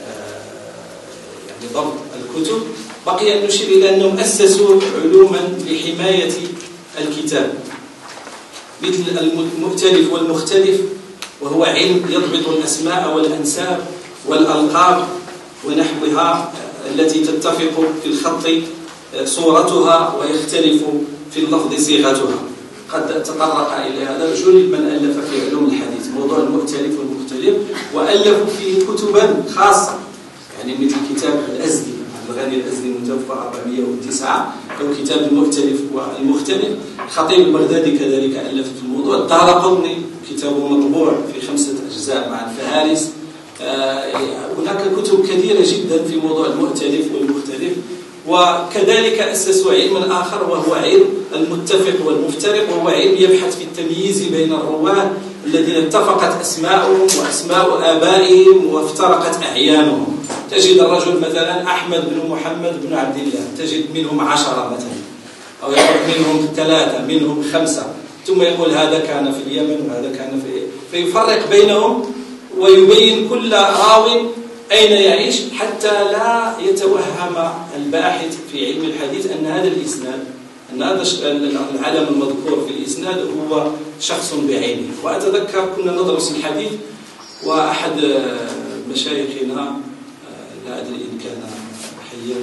Speaker 2: يعني ضبط الكتب. بقي أن نشير إلى أنهم أسسوا علوما لحماية الكتاب مثل المؤتلف والمختلف، وهو علم يضبط الأسماء والأنساب والألقاب ونحوها التي تتفق في الخط صورتها ويختلف في اللفظ صيغتها. قد تطرق إلى هذا رجل من ألف في علوم الحديث موضوع المؤتلف والمختلف، وألفوا فيه كتبا خاصة، يعني مثل كتاب الأزدي الغني الأزدي المتوفى 409 أو كتاب المؤتلف والمختلف. الخطيب البغدادي كذلك ألف في الموضوع. الدارقطني كتابه مطبوع في 5 أجزاء مع الفهارس. هناك كتب كثيرة جدا في موضوع المؤتلف والمختلف. وكذلك أسسوا علما آخر وهو علم المتفق والمفترق، وهو علم يبحث في التمييز بين الرواة الذين اتفقت أسماؤهم وأسماء آبائهم وافترقت أعيانهم. تجد الرجل مثلا أحمد بن محمد بن عبد الله، تجد منهم 10 مثلا، أو يقول منهم 3 منهم 5، ثم يقول هذا كان في اليمن وهذا كان في، فيفرق بينهم ويبين كل راو أين يعيش، حتى لا يتوهم الباحث في علم الحديث أن هذا الإسناد، أن هذا العلم المذكور في الإسناد هو شخص بعينه. وأتذكر كنا ندرس الحديث وأحد مشايخنا لا أدري إن كان حيا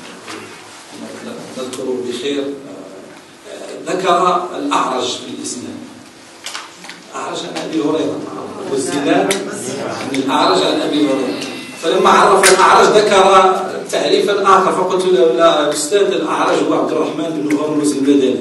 Speaker 2: نذكره بخير ذكر الأعرج في الإسناد، أعرج عن أبي هريرة والزناد عن الأعرج عن أبي هريرة. فلما عرف الأعرج ذكر تعريفا آخر، فقلت له: لا أستاذ، الأعرج هو عبد الرحمن بن هرمز المدني،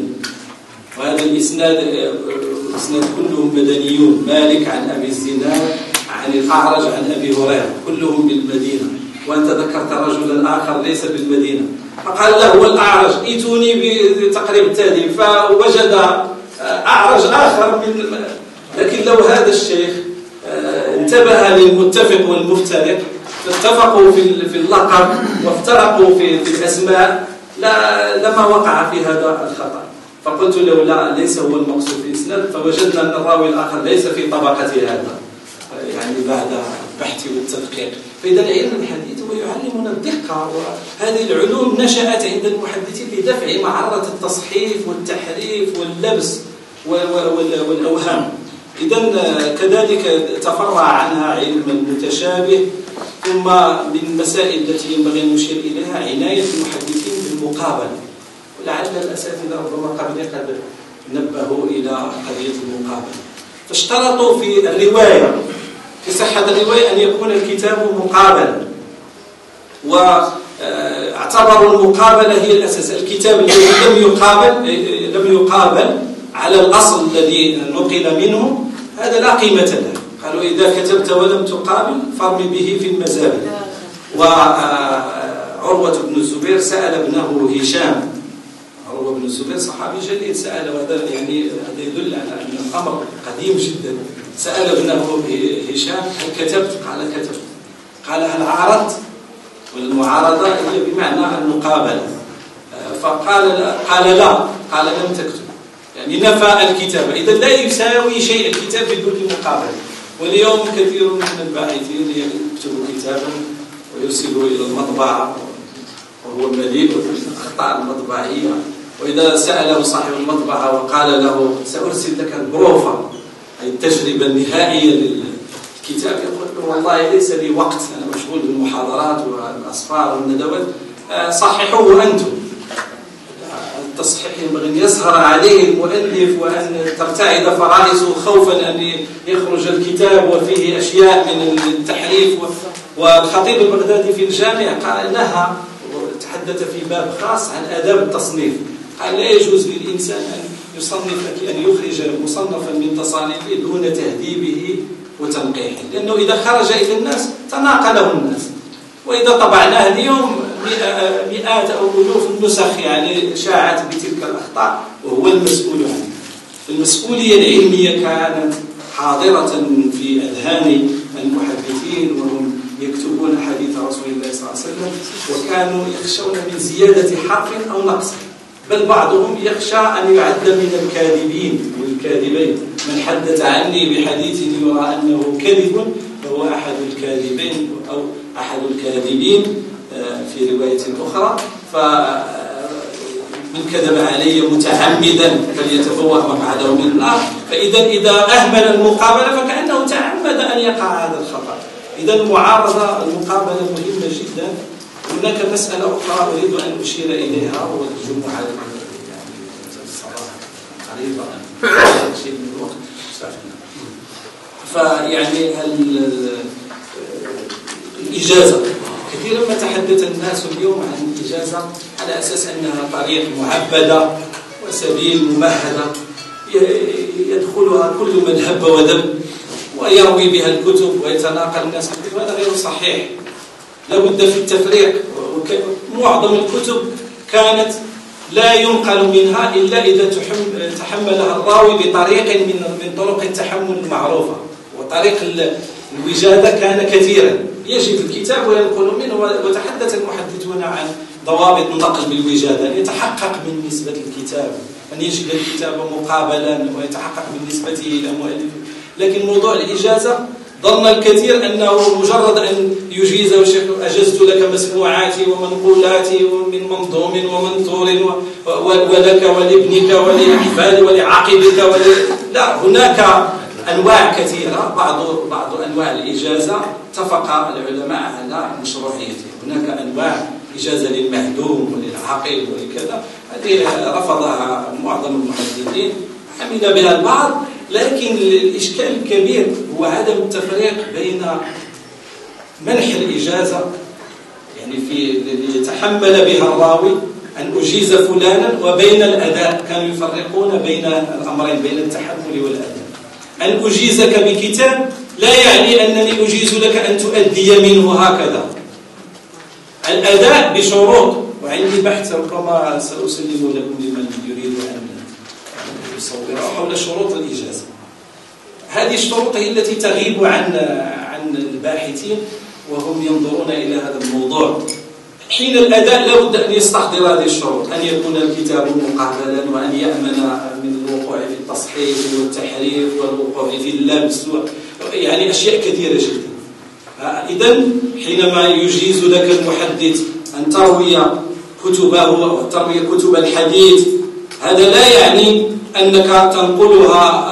Speaker 2: وهذا الإسناد كلهم مدنيون، مالك عن أبي الزناد عن عن الأعرج عن أبي هريرة كلهم بالمدينة، وأنت ذكرت رجلا آخر ليس بالمدينة. فقال له الأعرج ائتوني بتقريب التهذيب، فوجد أعرج آخر لكن لو هذا الشيخ انتبه للمتفق والمفترق، اتفقوا في اللقب وافترقوا في الأسماء، لما وقع في هذا الخطأ. فقلت له لا، ليس هو المقصود في الإسناد، فوجدنا أن الراوي الآخر ليس في طبقة هذا، يعني بعد البحث والتدقيق. فإذا علم الحديث هو يعلمنا الدقة، وهذه العلوم نشأت عند المحدثين لدفع معرة التصحيف والتحريف واللبس والأوهام. إذا كذلك تفرع عنها علم المتشابه. ثم من المسائل التي ينبغي أن نشير إليها عناية المحدثين بالمقابلة، ولعل الأساتذة ربما قبل قد نبهوا إلى قضية المقابلة. فاشترطوا في الرواية، في صحة الرواية، أن يكون الكتاب مقابلا، واعتبروا المقابلة هي الأساس. الكتاب الذي لم يقابل على الأصل الذي نقل منه هذا لا قيمة له. قالوا إذا كتبت ولم تقابل فارمي به في المزابل. وعروة بن الزبير سأل ابنه هشام، عروة بن الزبير صحابي جليل، سأل، وهذا يعني هذا يدل على أن الأمر قديم جدا. سأل ابنه هشام هل كتبت؟ قال كتبت. قال هل عارضت؟ والمعارضة هي بمعنى المقابلة. قال لا، قال لم تكتب، يعني نفى الكتابة. إذا لا يساوي شيء الكتاب بدون المقابلة. واليوم كثير من الباحثين يكتبوا كتابا ويرسلوا إلى المطبعة وهو مليء بالأخطاء المطبعية، وإذا سأله صاحب المطبعة وقال له سأرسل لك البروفة، أي التجربة النهائية للكتاب، يقول له والله ليس لي وقت، أنا مشغول بالمحاضرات والأسفار والندوات، صححوه أنتم. التصحيح ينبغي أن يسهر عليه المؤلف وأن ترتعد فرائسه خوفا أن يخرج الكتاب وفيه أشياء من التحريف. والخطيب البغدادي في الجامع قال نهى وتحدث في باب خاص عن آداب التصنيف، قال لا يجوز للإنسان أن يصنف، أن يخرج مصنفا من تصانيفه دون تهذيبه وتنقيحه، لأنه إذا خرج إلى الناس تناقله الناس. وإذا طبعناه اليوم مئات أو ألوف النسخ يعني شاعت بتلك الأخطاء وهو المسؤول عنها. المسؤولية العلمية كانت حاضرة في أذهان المحدثين وهم يكتبون حديث رسول الله صلى الله عليه وسلم، وكانوا يخشون من زيادة حرف أو نقص، بل بعضهم يخشى أن يعد من الكاذبين والكاذبين. من حدث عني بحديث يرى أنه كذب فهو أحد الكاذبين أو أحد الكاذبين في رواية أخرى. فمن كذب علي متعمدا فليتبوأ مقعده من النار. فإذا أهمل المقابلة فكأنه تعمد أن يقع هذا الخطأ. إذا المقابلة مهمة جدا. هناك مسألة أخرى أريد أن أشير إليها، والجمعة يعني الصلاة قريبة شيء من الوقت. فيعني الإجازة، كثيرا ما تحدث الناس اليوم عن الإجازة على أساس أنها طريق معبدة وسبيل ممهدة يدخلها كل من هب ودب ويروي بها الكتب ويتناقل الناس الكتب. هذا غير صحيح، لابد في التفريق. معظم الكتب كانت لا ينقل منها إلا إذا تحملها الراوي بطريق من طرق التحمل المعروفة، وطريق الوجادة كان كثيرا يجي في الكتاب وينقل منه. وتحدث المحدثون عن ضوابط النقل بالوجادة، أن يتحقق من نسبة الكتاب، أن يجد الكتاب مقابلا ويتحقق من نسبته إلى مؤلفه. لكن موضوع الإجازة ظن الكثير أنه مجرد أن يجيز الشيخ أجزت لك مسموعاتي ومنقولاتي من منظوم ومنثور ولك ولابنك ولأحفاد ولعقبك لا، هناك أنواع كثيرة. بعض أنواع الإجازة اتفق العلماء على مشروعيته. هناك أنواع إجازة للمهدوم وللعاقل ولكذا، هذه رفضها معظم المحدثين، حمل بها البعض. لكن الإشكال الكبير هو عدم التفريق بين منح الإجازة، يعني في يتحمل بها الراوي أن أجيز فلانا، وبين الأداء. كانوا يفرقون بين الأمرين، بين التحمل والأداء. أن أجيزك بكتاب لا يعني أنني أجيز لك أن تؤدي منه هكذا. الأداء بشروط، وعندي بحث ربما سأسلم لكم لمن يريد أن يصور حول شروط الإجازة. هذه الشروط هي التي تغيب عن الباحثين وهم ينظرون إلى هذا الموضوع. حين الأداء لا بد أن يستحضر هذه الشروط، أن يكون الكتاب مقابلا، وأن يأمن من الوقوع في التصحيح والتحريف والوقوع في اللبس، يعني أشياء كثيرة جدا. إذن حينما يجيز لك المحدث أن تروي كتبه وتروي كتب الحديث، هذا لا يعني أنك تنقلها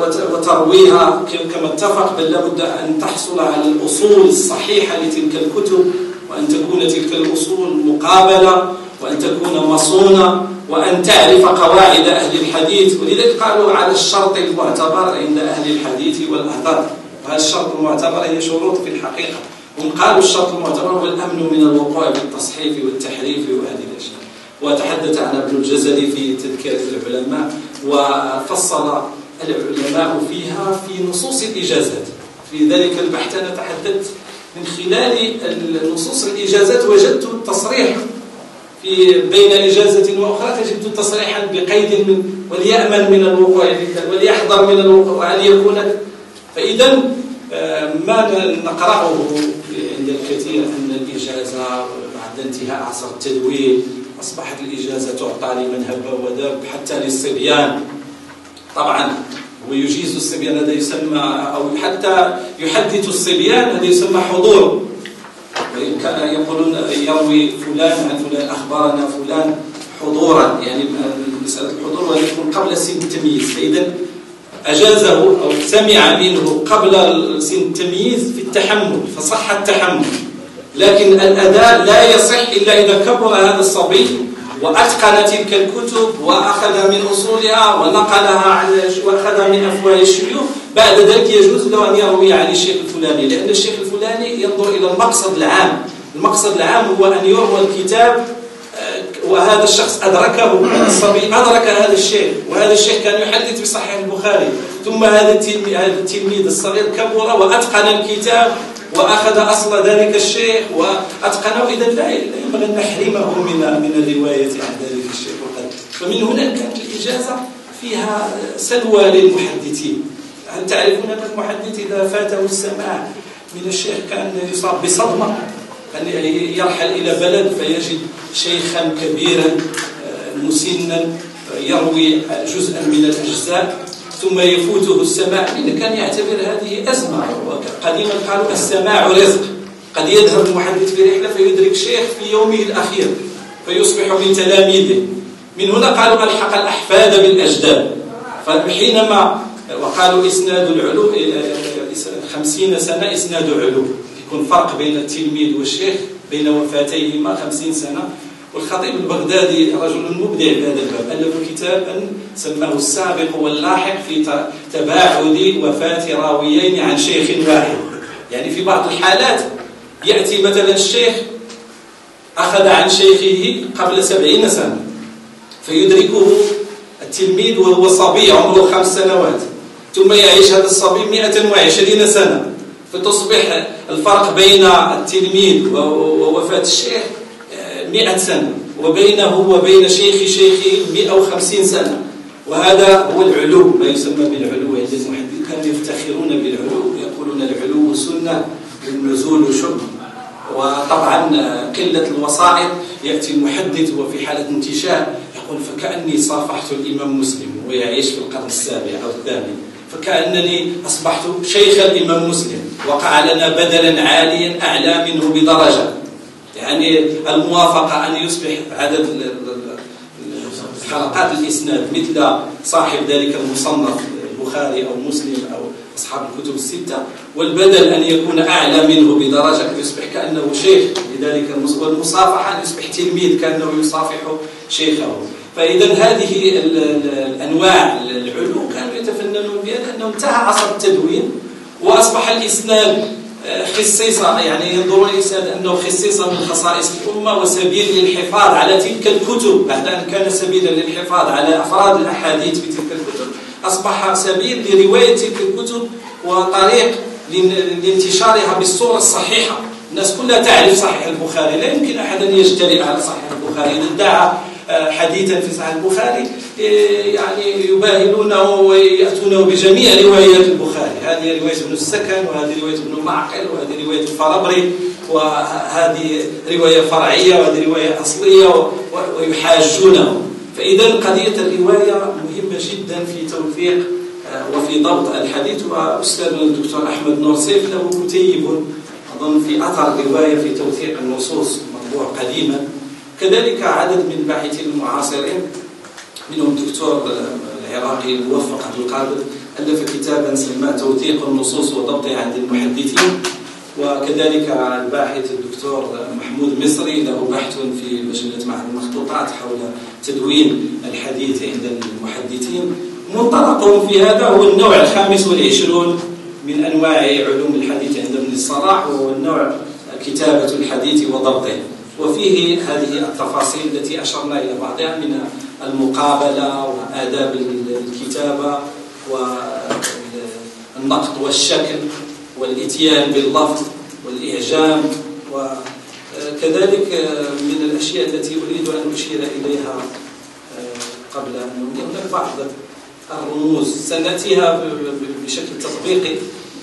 Speaker 2: وترويها كما اتفق، بل لابد أن تحصل على الأصول الصحيحة لتلك الكتب، وأن تكون تلك الأصول مقابلة، وأن تكون مصونة، وأن تعرف قواعد أهل الحديث. ولذلك قالوا على الشرط المعتبر عند أهل الحديث والأثر، وهذا الشرط المعتبر هي شروط في الحقيقة. هم قالوا الشرط المعتبر هو الأمن من الوقوع بالتصحيف والتحريف وهذه الأشياء. وتحدث عن ابن الجزري في تذكرة العلماء، وفصل العلماء فيها في نصوص الإجازات. في ذلك البحث أنا تحدثت من خلال نصوص الإجازات، وجدت التصريح في بين إجازة وأخرى، تجد تصريحا بقيد من وليأمن من الوقوع وليحذر من الوقوع وأن يكون. فإذا ما نقرأه عند الكثير أن الإجازة بعد انتهاء عصر التدوين أصبحت الإجازة تعطى لمن هب ودب حتى للصبيان. طبعا ويجيز الصبيان، هذا يسمى، أو حتى يحدث الصبيان، هذا يسمى حضور. وإن كان يقولون يروي فلان عن فلان أخبرنا فلان حضورا، يعني مسألة الحضور ويكون قبل سن التمييز. فإذا أجازه أو سمع منه قبل سن التمييز في التحمل، فصح التحمل. لكن الأداء لا يصح إلا إذا كبر هذا الصبي وأتقن تلك الكتب وأخذ من أصولها ونقلها وأخذ من أفواه الشيوخ. بعد ذلك يجوز له أن يروي عن الشيخ الفلاني، لأن الشيخ الفلاني ينظر إلى المقصد العام. المقصد العام هو أن يروى الكتاب وهذا الشخص أدركه، الصبي أدرك هذا الشيخ، وهذا الشيخ كان يحدث بصحيح البخاري، ثم هذا التلميذ الصغير كبر وأتقن الكتاب وأخذ أصل ذلك الشيخ وأتقنه. إذا لا ينبغي أن نحرمه من الرواية عن ذلك الشيخ. فمن هنا كانت الإجازة فيها سلوى للمحدثين. هل تعرفون أن المحدث إذا فاته السماع من الشيخ كان يصاب بصدمة، أن يرحل إلى بلد فيجد شيخا كبيرا مسنا يروي جزءا من الأجزاء ثم يفوته السماع، إذا كان يعتبر هذه أزمة. وقديما قالوا السماع رزق، قد يذهب المحدث في رحلة فيدرك شيخ في يومه الأخير فيصبح من تلاميذه. من هنا قالوا ألحق الأحفاد بالأجداد. فحينما وقالوا إسناد العلو 50 سنة إسناد علو، يكون فرق بين التلميذ والشيخ بين وفاتيهما 50 سنة. والخطيب البغدادي رجل مبدع في هذا الباب، ألف كتابا سماه السابق واللاحق في تباعد وفاة راويين عن شيخ واحد. يعني في بعض الحالات يأتي مثلا الشيخ أخذ عن شيخه قبل 70 سنة فيدركه التلميذ وهو صبي عمره 5 سنوات، ثم يعيش هذا الصبي 120 سنة، فتصبح الفرق بين التلميذ ووفاة الشيخ 100 سنة، وبينه وبين شيخه 150 سنة. وهذا هو العلو، ما يسمى بالعلو. عند المحدثين كانوا يفتخرون بالعلو، يقولون العلو سنة والنزول شبه. وطبعا قلة الوسائط، يأتي المحدث وفي حالة انتشاء يقول فكأني صافحت الإمام مسلم ويعيش في القرن السابع أو الثامن، فكأنني أصبحت شيخ الإمام مسلم، وقع لنا بدلا عاليا أعلى منه بدرجة. يعني الموافقة أن يصبح عدد حلقات الإسناد مثل صاحب ذلك المصنف البخاري أو مسلم أو أصحاب الكتب الستة، والبدل أن يكون أعلى منه بدرجة يصبح كأنه شيخ لذلك والمصافحة أن يصبح تلميذ كأنه يصافح شيخه. فإذا هذه الأنواع العلو كانوا يتفننون بها، لأنه انتهى عصر التدوين وأصبح الإسناد خصيصة، يعني ينظرون الإسناد أنه خصيصة من خصائص الأمة وسبيل للحفاظ على تلك الكتب. بعد أن كان سبيلا للحفاظ على أفراد الأحاديث في تلك الكتب، أصبح سبيل لرواية تلك الكتب وطريق لانتشارها بالصورة الصحيحة. الناس كلها تعرف صحيح البخاري، لا يمكن أحد أن يجترئ على صحيح البخاري. إذا ادعى حديثا في صحيح البخاري يعني يباهلونه ويأتونه بجميع روايات البخاري، هذه رواية ابن السكن، وهذه رواية ابن معقل، وهذه رواية الفربري، وهذه رواية فرعية، وهذه رواية أصلية، ويحاجونه. فإذا قضية الرواية مهمة جدا في توثيق وفي ضبط الحديث. وأستاذنا الدكتور أحمد نور سيف له كتيب أظن في أثر الرواية في توثيق النصوص مطبوع قديما. كذلك عدد من الباحثين المعاصرين منهم الدكتور العراقي الموفق عبد القادر ألف كتابا سماه توثيق النصوص وضبطها عند المحدثين. وكذلك الباحث الدكتور محمود مصري له بحث في مجلة معهد المخطوطات حول تدوين الحديث عند المحدثين. منطلقهم في هذا هو النوع 25 من أنواع علوم الحديث عند ابن الصلاح، وهو النوع كتابة الحديث وضبطه، وفيه هذه التفاصيل التي أشرنا إلى بعضها من المقابلة وآداب الكتابة والنقد والشكل والإتيان باللفظ والإعجام. وكذلك من الأشياء التي أريد أن أشير إليها قبل أن نبدأ هناك بعض الرموز سنأتيها بشكل تطبيقي،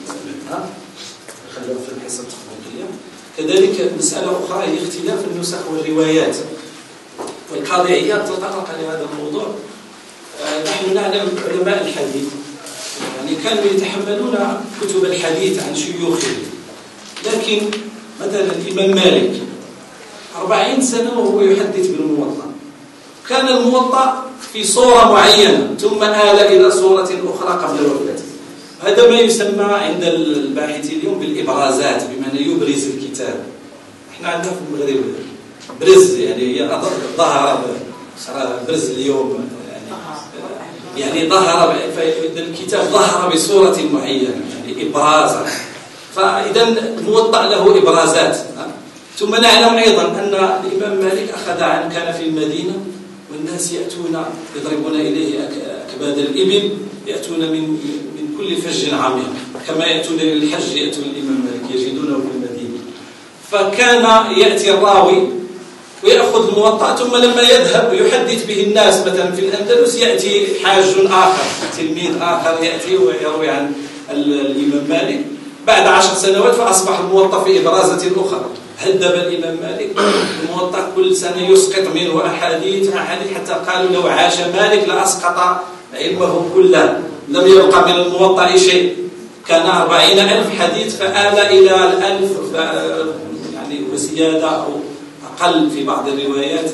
Speaker 2: خلوها في الحصة التطبيقية. كذلك مسألة أخرى هي اختلاف النسخ والروايات، والقاضي عياض تطرق لهذا الموضوع. نحن نعلم علماء الحديث يعني كانوا يتحملون كتب الحديث عن شيوخهم، لكن مثلا الإمام مالك 40 سنة وهو يحدث بالموطأ، كان الموطأ في صورة معينة ثم آل إلى صورة أخرى قبل وفاته. هذا ما يسمى عند الباحثين اليوم بالإبرازات، بمعنى يبرز الكتاب. احنا عندنا في المغرب برز، يعني ظهر برز اليوم، يعني ظهر الكتاب ظهر بصورة معينة، يعني إبرازا. فإذا الموطأ له إبرازات. ثم نعلم أيضا أن الإمام مالك أخذ عن كان في المدينة والناس يأتون يضربون إليه أكباد الإبل، يأتون من كل فج عميق، كما يأتون للحج يأتون الإمام مالك يجدونه في المدينة. فكان يأتي الراوي ويأخذ الموطأ، ثم لما يذهب يحدث به الناس مثلا في الأندلس يأتي حاج آخر تلميذ آخر يأتي ويروي عن الإمام مالك. بعد 10 سنوات فأصبح الموطأ في إبرازة أخرى. هدب الإمام مالك الموطأ كل سنة يسقط منه أحاديث حتى قالوا لو عاش مالك لأسقط علمه كله، لم يبقى من الموطأ شيء. كان 40,000 حديث فآل إلى 1000 يعني وزيادة أو أقل في بعض الروايات.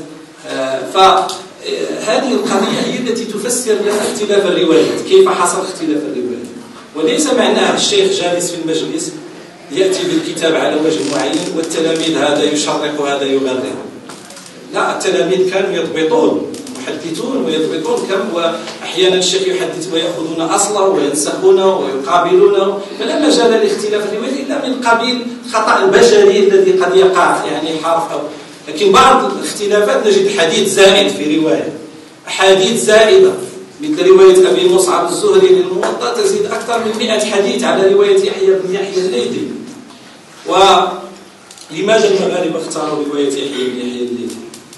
Speaker 2: فهذه القضية هي التي تفسر لنا اختلاف الروايات، كيف حصل اختلاف الروايات. وليس معناه الشيخ جالس في المجلس يأتي بالكتاب على وجه معين والتلاميذ هذا يشرق وهذا يغرق. لا، التلاميذ كانوا يضبطون، يحدثون ويضبطون وأحيانا الشيخ يحدث ويأخذون أصله وينسخونه ويقابلونه. فلا مجال لاختلاف الروايات إلا من قبيل خطأ البشري الذي قد يقع، يعني حرف أو. لكن بعض الاختلافات نجد حديث زائد في رواية، أحاديث زائدة مثل رواية أبي مصعب الزهري للموطأ تزيد أكثر من 100 حديث على رواية يحيى بن يحيى الليثي. ولماذا المغاربة اختاروا رواية يحيى بن يحيى الليثي؟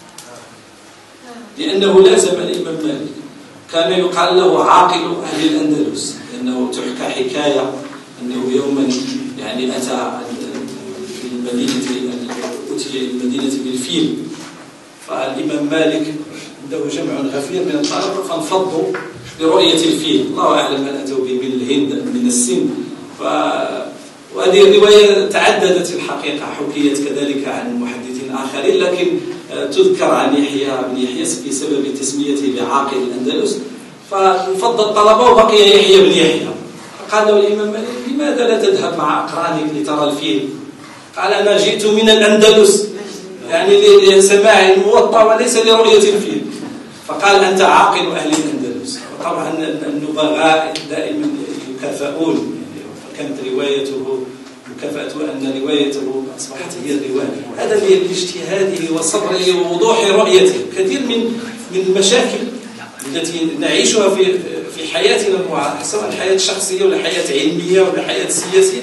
Speaker 2: لأنه لازم الإمام مالك، كان يقال له عاقل أهل الأندلس، لأنه تحكى حكاية أنه يوما يعني أتى في المدينة، أتي المدينة بالفيل، فالإمام مالك عنده جمع غفير من الطلبة فانفضوا لرؤية الفيل، الله أعلم من أتوا به من الهند من السن. وهذه الرواية تعددت الحقيقة، حكيت كذلك عن محدثين آخرين، لكن تذكر عن يحيى بن يحيى بسبب تسميته بعاقل الأندلس. فانفض الطلبة وبقي يحيى بن يحيى، فقال له الإمام مالك لماذا لا تذهب مع أقرانك لترى الفيل؟ قال أنا جئت من الأندلس يعني لسماع الموطأ وليس لرؤية الفيل. فقال أنت عاقل أهل الأندلس. وطبعا النبغاء دائما يكافئون، فكانت روايته مكافأته أن روايته أصبحت هي الرواية. هذا لاجتهاده وصبره ووضوح رؤيته. كثير من المشاكل التي نعيشها في حياتنا سواء الحياة الشخصية ولا حياة علمية ولا حياة سياسية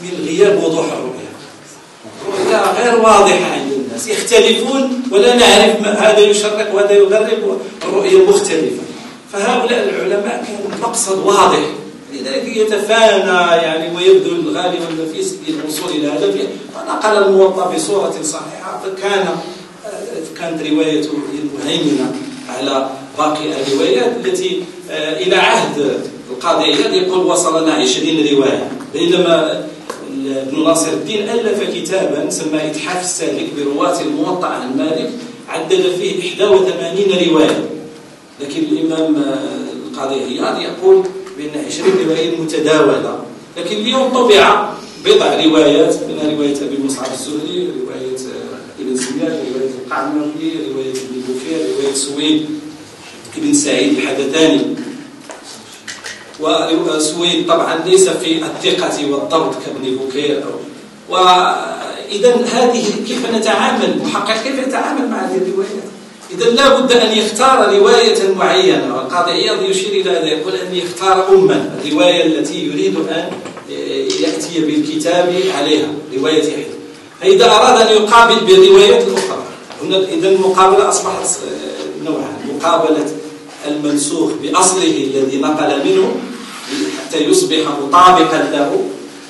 Speaker 2: من غياب وضوح الرؤية. الرؤية غير واضحة عند الناس، يختلفون ولا نعرف هذا يشرق وهذا يغرب، الرؤية مختلفة. فهؤلاء العلماء كان المقصد واضح، لذلك يتفانى يعني ويبذل الغالي والنفيس للوصول إلى هدفه، ونقل الموطأ بصورة صحيحة. كانت روايته مهيمنة على باقي الروايات التي إلى عهد القاضي عياض يقول وصلنا 20 رواية، بينما ابن ناصر الدين ألف كتابا سماه إتحاف السالك برواة الموطأ عن مالك، عدد فيه 81 رواية. لكن الإمام القاضي عياض يقول بأن 20 رواية متداولة، لكن اليوم طبع بضع روايات، منها رواية أبي مصعب الزهري، رواية ابن زياد، رواية القعنبي، رواية ابن بكير، رواية سويد ابن سعيد الحدثاني. وسويد طبعا ليس في الثقة والضبط كابن بكير. وإذا هذه كيف نتعامل؟ محقق كيف يتعامل مع هذه الروايات؟ إذا لا بد أن يختار رواية معينة، والقاضي عياض يشير إلى هذا، يقول أن يختار الرواية التي يريد أن يأتي بالكتاب عليها، رواية يحيى. فإذا أراد أن يقابل بالروايات الأخرى، إذا المقابلة أصبحت نوعا: مقابلة المنسوخ بأصله الذي نقل منه حتى يصبح مطابقا له،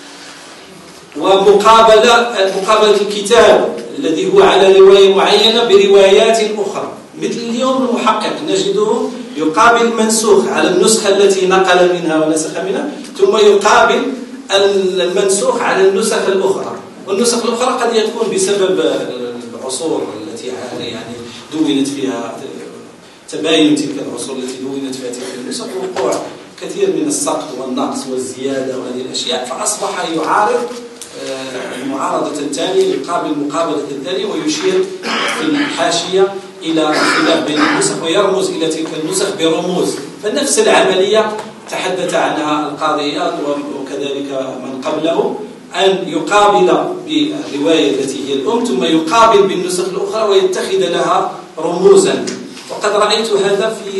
Speaker 2: ومقابلة الكتاب الذي هو على رواية معينة بروايات أخرى. مثل اليوم المحقق نجده يقابل المنسوخ على النسخة التي نقل منها ونسخ منها، ثم يقابل المنسوخ على النسخ الأخرى. والنسخ الأخرى قد يكون بسبب العصور التي يعني دونت فيها، تباين تلك العصور التي دونت فيها تلك النسخ، وقوع كثير من السقط والنقص والزيادة وهذه الأشياء، فأصبح يعارض المعارضة الثانية، يقابل مقابلة الثانية، ويشير في الحاشية إلى الخلاف بين النسخ ويرمز إلى تلك النسخ برموز. فنفس العملية تحدث عنها القاضي عياض وكذلك من قبله، أن يقابل بالرواية التي هي الأم، ثم يقابل بالنسخ الأخرى ويتخذ لها رموزا. وقد رأيت هذا في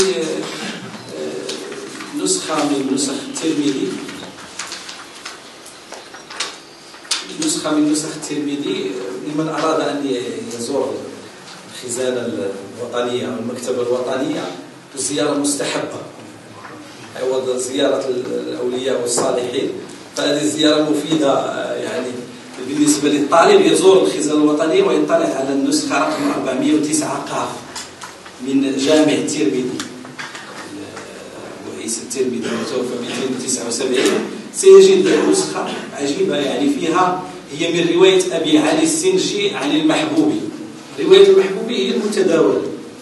Speaker 2: نسخة من نسخ الترمذي، نسخة من نسخ الترمذي لمن أراد أن يزور الخزانة الوطنية أو المكتبة الوطنية، الزيارة مستحبة عوض زيارة الأولياء والصالحين. فهذه الزيارة مفيدة يعني بالنسبة للطالب، يزور الخزانة الوطنية ويطلع على النسخة رقم 409 قاف من جامع الترمذي، رئيس الترمذي المتوفى 279. سيجد نسخة عجيبة يعني فيها، هي من رواية أبي علي السنجي عن المحبوبي. رواية المحبوبي هي المتداولة،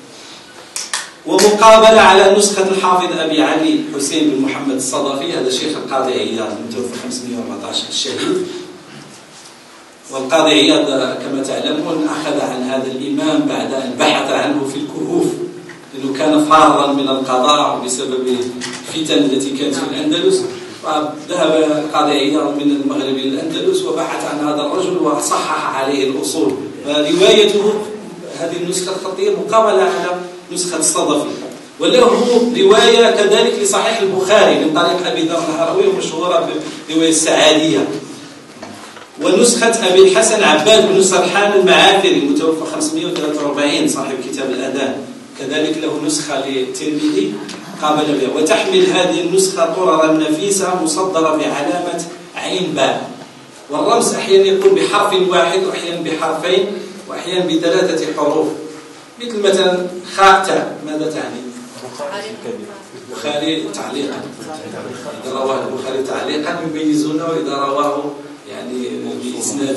Speaker 2: ومقابلة على نسخة الحافظ أبي علي حسين بن محمد الصدفي، هذا شيخ القاضي عياض المتوفى 514 الشهيد. والقاضي عياض كما تعلمون أخذ عن هذا الإمام بعد أن بحث عنه في الكهوف، لأنه كان فارا من القضاء بسبب الفتن التي كانت في الأندلس. فذهب القاضي عياض من المغرب إلى الأندلس وبحث عن هذا الرجل وصحح عليه الأصول. فروايته هذه النسخة الخطية مقابلة على نسخة الصدفي. وله رواية كذلك لصحيح البخاري من طريق أبي ذر الهروي ومشهورة برواية السعادية. ونسخة أبي الحسن عباد بن سرحان المعافري المتوفى 543 صاحب كتاب الأذان، كذلك له نسخة للترمذي قابل بها. وتحمل هذه النسخة طررا نفيسة مصدرة بعلامة عين باء، والرمز أحيانا يكون بحرف واحد وأحيانا بحرفين وأحيانا بثلاثة حروف، مثل مثلا خاء تاء، ماذا تعني؟ البخاري تعليقا، إذا رواه البخاري تعليقا يميزونه إذا رواه يعني بإسناده.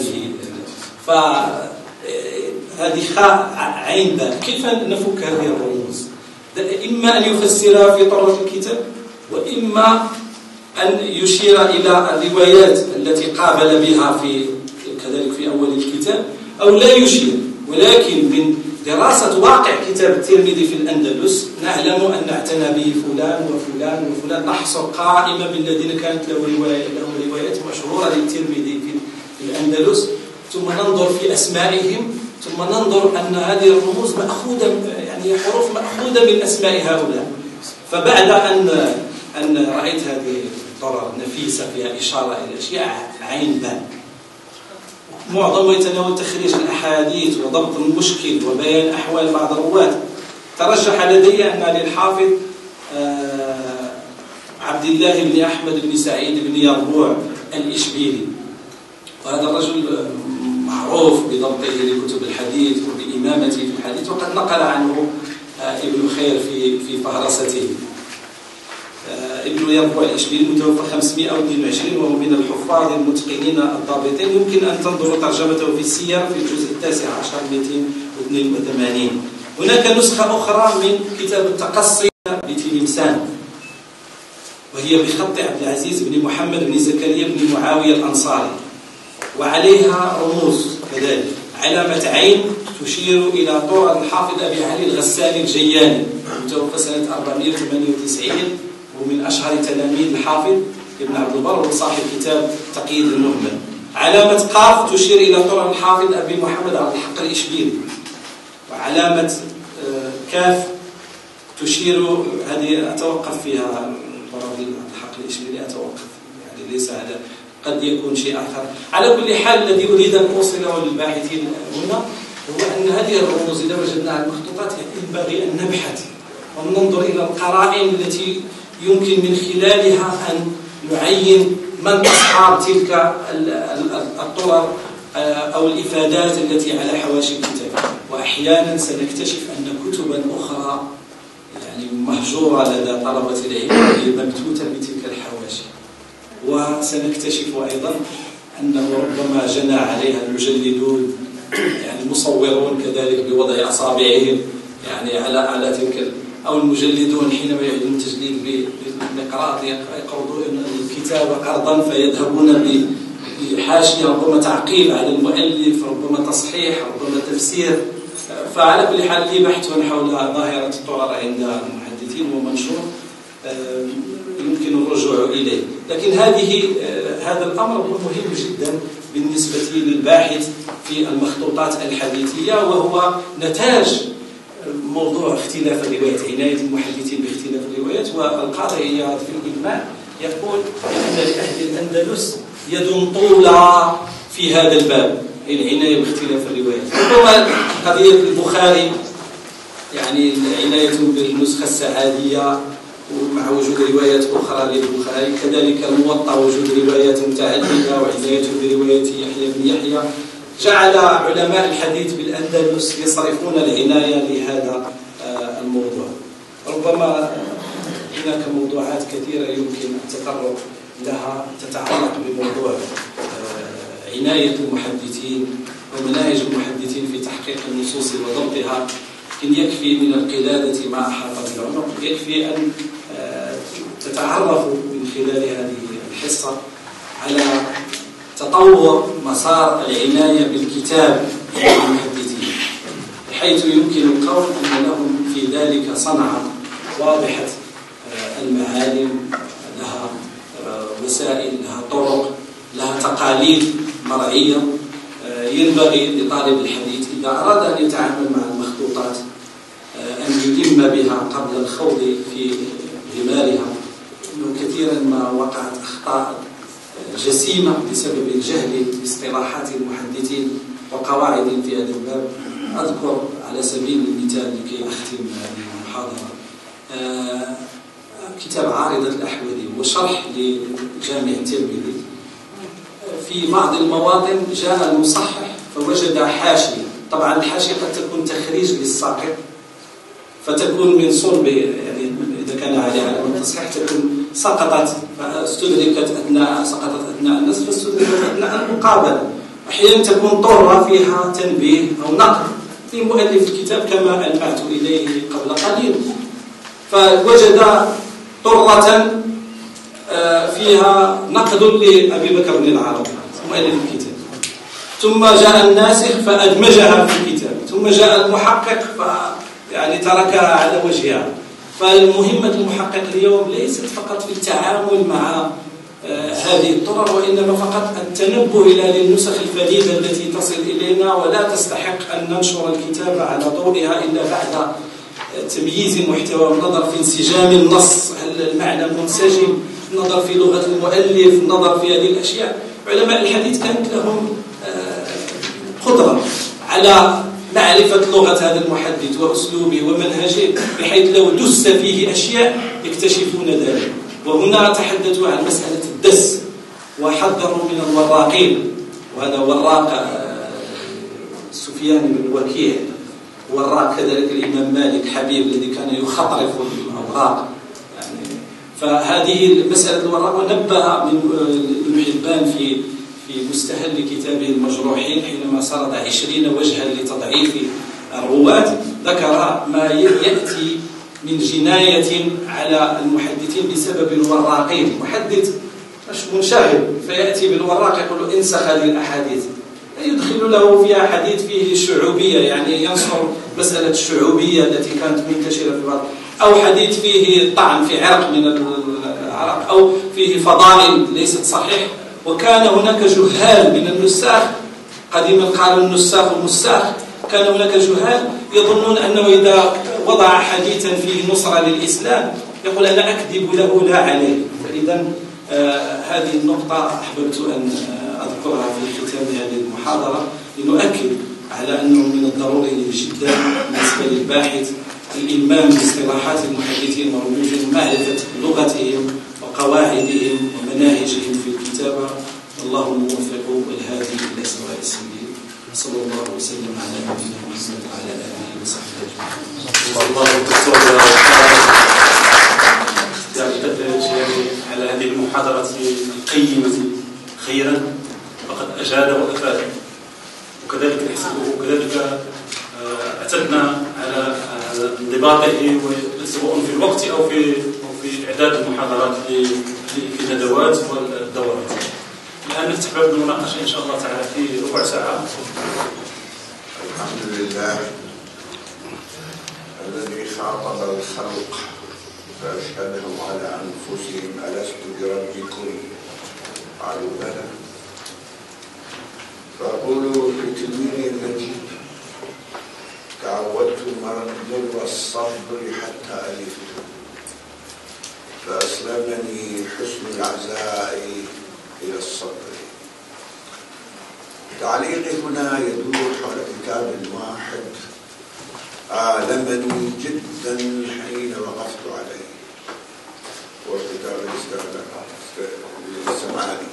Speaker 2: فهذه خاء عين باء، كيف نفك هذه الرموز؟ إما أن يفسرها في طرف الكتاب، وإما أن يشير إلى الروايات التي قابل بها في كذلك في أول الكتاب، أو لا يشير. ولكن من دراسة واقع كتاب الترمذي في الأندلس نعلم أن اعتنى به فلان وفلان وفلان، نحصر قائمة بالذين كانت لهم روايات مشهورة للترمذي في الأندلس، ثم ننظر في أسمائهم، ثم ننظر أن هذه الرموز مأخوذة، يعني حروف مأخوذة من أسماء هؤلاء. فبعد أن رأيت هذه طرر نفيسة فيها إشارة إلى أشياء عين بان. معظمه يتناول تخريج الأحاديث وضبط المشكل وبيان أحوال بعض الرواة. ترجح لدي أن للحافظ عبد الله بن أحمد بن سعيد بن يربوع الإشبيلي، وهذا الرجل معروف بضبطه لكتب الحديث وبإمامته في الحديث، وقد نقل عنه ابن خير في فهرسته. ابن يربوع الإشبيلي متوفى 522 وهو من الحفاظ المتقنين الضابطين. يمكن أن تنظروا ترجمته في السير في الجزء 19 282. هناك نسخة أخرى من كتاب التقصي لتلمسان، وهي بخط عبد العزيز بن محمد بن زكريا بن معاوية الأنصاري، وعليها رموز كذلك علامة عين تشير إلى طور الحافظ أبي علي الغساني الجياني متوفى سنة 498، ومن أشهر تلاميذ الحافظ ابن عبد البر وصاحب كتاب تقييد المهمل. علامة قاف تشير إلى طور الحافظ أبي محمد عبد الحق الإشبيلي، وعلامة كاف تشير، هذه أتوقف فيها الحق الإشبيلي، أتوقف يعني ليس هذا، قد يكون شيء آخر. على كل حال الذي أريد أن أوصله للباحثين هنا هو أن هذه الرموز إذا وجدناها المخطوطات ينبغي أن نبحث وننظر إلى القرائن التي يمكن من خلالها أن نعين من أصحاب تلك الطرر أو الإفادات التي على حواشي الكتاب. وأحيانا سنكتشف أن كتبا أخرى يعني مهجورة لدى طلبة العلم مبتوتة بتلك الحواشي، وسنكتشف أيضا أنه ربما جنى عليها المجلدون يعني المصورون كذلك بوضع أصابعهم يعني على تلك، أو المجلدون حينما يعيدون التجليد بالمقراط يقرضون الكتاب قرضا فيذهبون بحاشية ربما تعقيب على المؤلف، ربما تصحيح، ربما تفسير. فعلى كل حال لي بحث حول ظاهرة الطرر عند المحدثين ومنشور يمكن الرجوع إليه، لكن هذا الأمر مهم جدا بالنسبة للباحث في المخطوطات الحديثية، وهو نتاج موضوع اختلاف الروايات، عناية المحدثين باختلاف الروايات. والقاضي عياض في الإجماع يقول أن لأهل الأندلس يد طولى في هذا الباب، العناية باختلاف الروايات. ربما قضية البخاري يعني العناية بالنسخة السعادية ومع وجود روايات أخرى للبخاري، كذلك الموطأ وجود روايات متعددة وعناية برواية يحيى بن يحيى، جعل علماء الحديث بالأندلس يصرفون العناية لهذا الموضوع. ربما هناك موضوعات كثيرة يمكن التطرق لها تتعلق بموضوع عناية المحدثين ومناهج المحدثين في تحقيق النصوص وضبطها، لكن يكفي من القلادة ما أحاط بالعنق، يكفي أن تتعرفوا من خلال هذه الحصة على تطور مسار العناية بالكتاب للمحدثين، بحيث يمكن القول أن لهم في ذلك صنعة واضحة المعالم، لها وسائل، لها طرق، لها تقاليد مرعية. ينبغي لطالب الحديث إذا أراد أن يتعامل مع المخطوطات أن يلم بها قبل الخوض في غمارها، إنه كثيرا ما وقعت أخطاء جسيمة بسبب الجهل باصطلاحات المحدثين وقواعد في هذا الباب. أذكر على سبيل المثال لكي أختم هذه المحاضرة كتاب عارضة الأحوذي وشرح لجامع الترمذي. في بعض المواطن جاء المصحح فوجد حاشية، طبعا الحاشية قد تكون تخريج للساقط فتكون من صلب، يعني إذا كان عليها علامة تصحيح تكون سقطت فاستدركت سقطت أثناء النسخ فاستدركت أثناء المقابلة. أحيانا تكون طرة فيها تنبيه أو نقد في مؤلف الكتاب كما ألمعت إليه قبل قليل، فوجد طرة فيها نقد لأبي بكر بن العربي مؤلف الكتاب، ثم جاء الناسخ فأدمجها في الكتاب، ثم جاء المحقق يعني تركها على وجهها. فالمهمة المحقق اليوم ليست فقط في التعامل مع هذه الطرق، وإنما فقط التنبه إلى النسخ الفريدة التي تصل إلينا، ولا تستحق أن ننشر الكتاب على ضوئها إلا بعد تمييز المحتوى والنظر في انسجام النص، هل المعنى منسجم، النظر في لغة المؤلف، النظر في هذه الأشياء. علماء الحديث كانت لهم قدرة على معرفة لغة هذا المحدث وأسلوبه ومنهجه، بحيث لو دس فيه أشياء يكتشفون ذلك. وهنا تحدثوا عن مسألة الدس وحذروا من الوراقين، وهذا وراق سفيان بن وكيع، وراق كذلك الإمام مالك حبيب الذي كان يخطرف الأوراق يعني. فهذه مسألة الوراق، ونبه ابن حبان في مستهل كتابه المجروحين حينما سرد 20 وجها لتضعيف الرواة، ذكر ما يأتي من جناية على المحدثين بسبب الوراقين. محدث مش منشغل فيأتي بالوراق يقول انسخ هذه الأحاديث، يدخل له فيها حديث فيه شعوبية، يعني ينصر مسألة الشعوبية التي كانت منتشرة في بعض، أو حديث فيه طعن في عرق من العرق، أو فيه فضائل ليست صحيح. وكان هناك جهال من النساخ، قديما قالوا النساخ والمساخ، كان هناك جهال يظنون أنه إذا وضع حديثا فيه نصرة للإسلام يقول أنا أكذب له لا عليه. فإذا هذه النقطة أحببت أن أذكرها في ختام هذه المحاضرة، لنؤكد على أنه من الضروري جدا بالنسبة للباحث الإلمام باصطلاحات المحدثين ورموزهم، معرفة لغتهم وقواعدهم ومناهجهم في الكتابة. الله الموفق والهادي إلى سواء السبيل. صلى الله وسلم على نبينا محمد وعلى آله وصحبه أجمعين.
Speaker 1: الله دكتور على هذه المحاضرة القيمة خيرا، فقد أجاد وأفاد، وكذلك اعتدنا على انضباطه سواء في الوقت أو في إعداد المحاضرات للندوات والدورات. الآن نفتح باب المناقشة إن شاء الله تعالى في ربع ساعة.
Speaker 3: الحمد لله الذي خاطب الخلق فأشهدهم على أنفسهم ألست بربكم؟ قالوا بلى. فأقول لتلميذي النجيب تعودت مرض الصبر حتى ألفت، فأسلمني حسن العزاء إلى الصبر. تعليقي هنا يدور حول كتاب واحد آلمني جدا حين وقفت عليه، وكتاب السمعاني.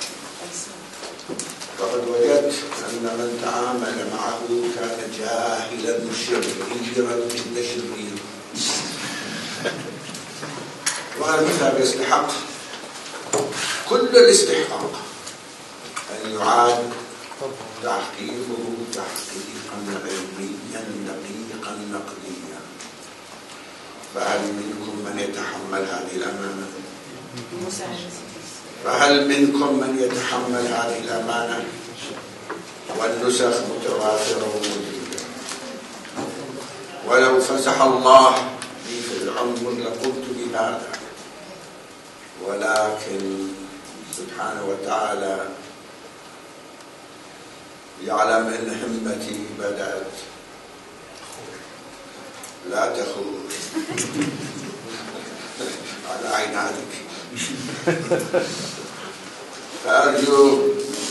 Speaker 3: فقد وجدت أن من تعامل معه كان جاهلا شريرا جدا شريرا، وهذا الكتاب يستحق كل الاستحقاق أن يعاد تحقيقه تحقيقا علميا دقيقا نقديا. فهل منكم من يتحمل هذه الأمانة؟ فهل منكم من يتحمل هذه الأمانة؟ والنسخ متوافرة وموجودة، ولو فسح الله لي في العمر لقلت بهذا، ولكن سبحانه وتعالى يعلم أن همتي بدأت لا تخرج على عنادك. فأرجو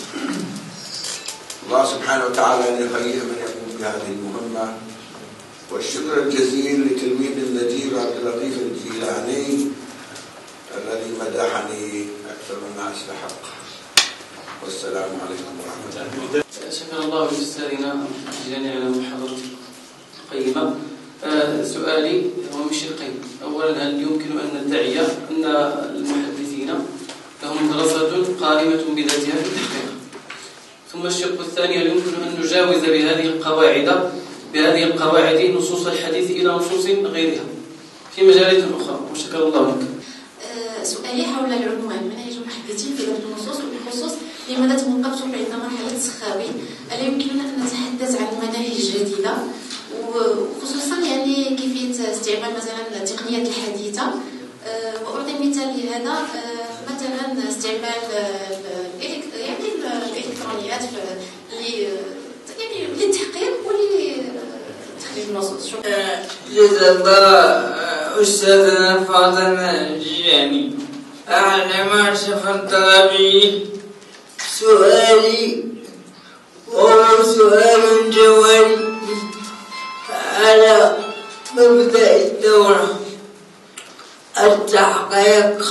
Speaker 3: الله سبحانه وتعالى أن يهيئ من يقوم بهذه المهمة. والشكر الجزيل لتلميذ النجيب عبد اللطيف الجيلاني الذي مدحني أكثر مما أستحق. والسلام عليكم ورحمة الله.
Speaker 4: شكر الله لأستاذنا الجيلاني على محاضرته القيمة. سؤالي هو من شقين. أولا، هل يمكن أن ندعي أن المحدثين لهم دراسة قائمة بذاتها في التحقيق؟ ثم الشق الثاني، هل يمكن أن نجاوز بهذه القواعد نصوص الحديث إلى نصوص غيرها في مجالات أخرى؟ وشكر الله لك.
Speaker 5: سؤالي حول العنوان منهج المحدثين في ضبط النصوص، وبخصوص لماذا توقفت عند مرحلة السخاوي؟ ألا يمكننا أن نتحدث عن مناهج جديدة، وخصوصا يعني كيفية استعمال مثلا التقنيات الحديثة؟ وأعطي مثال لهذا، مثلا استعمال الإلكترونيات للتحقيق ولتخريج النصوص.
Speaker 6: جزا الله أستاذنا فاطمة الجيلاني على ما تفضل به. سؤالي وهو سؤال جوهري على مبدأ الدورة: التحقيق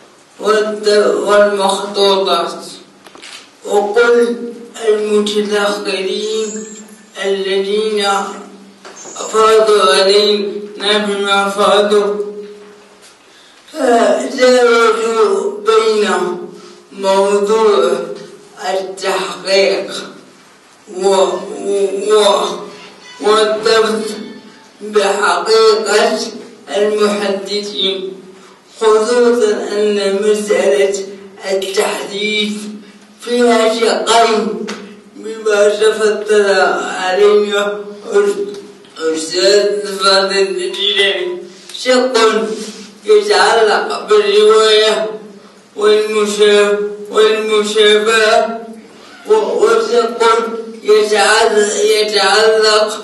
Speaker 6: والمخطوطات، وكل المتدخلين الذين أفاضوا علينا بما فاضوا فزاوجوا بين موضوع التحقيق والضبط بحقيقة المحدثين، خصوصا أن مسألة التحديث فيها شقين بما تفضل علينا أستاذ فاضل الجيلاني: شق يتعلق بالرواية والمشابهة، وشق يتعلق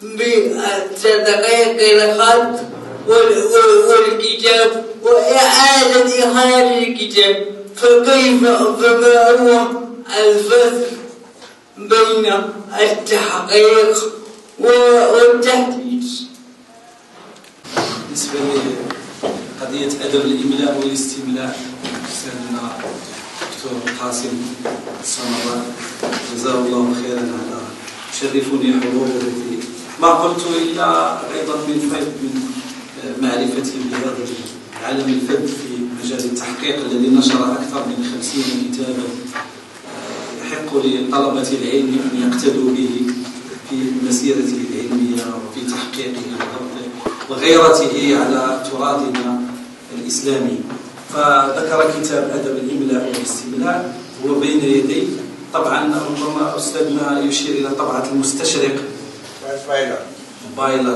Speaker 6: بتدقيق الخط والكتاب وإعادة هذا الكتاب. فما هو الفرق بين التحقيق والتحديث؟
Speaker 2: بالنسبة لقضية أدب الإملاء والاستملاء، أستاذنا الدكتور قاسم السمران جزاه الله خيرا على يشرفني حضوره ما قلت إلا أيضا من معرفتي بهذا العلم الفذ في مجال التحقيق الذي نشر أكثر من 50 كتابا يحق لطلبة العلم أن يقتدوا به في مسيرته العلمية وفي تحقيقه وغيرته على تراثنا الإسلامي. فذكر كتاب أدب الإملاء والاستملاء هو بين يدي. طبعا ربما أستاذنا يشير إلى طبعة المستشرق بايلر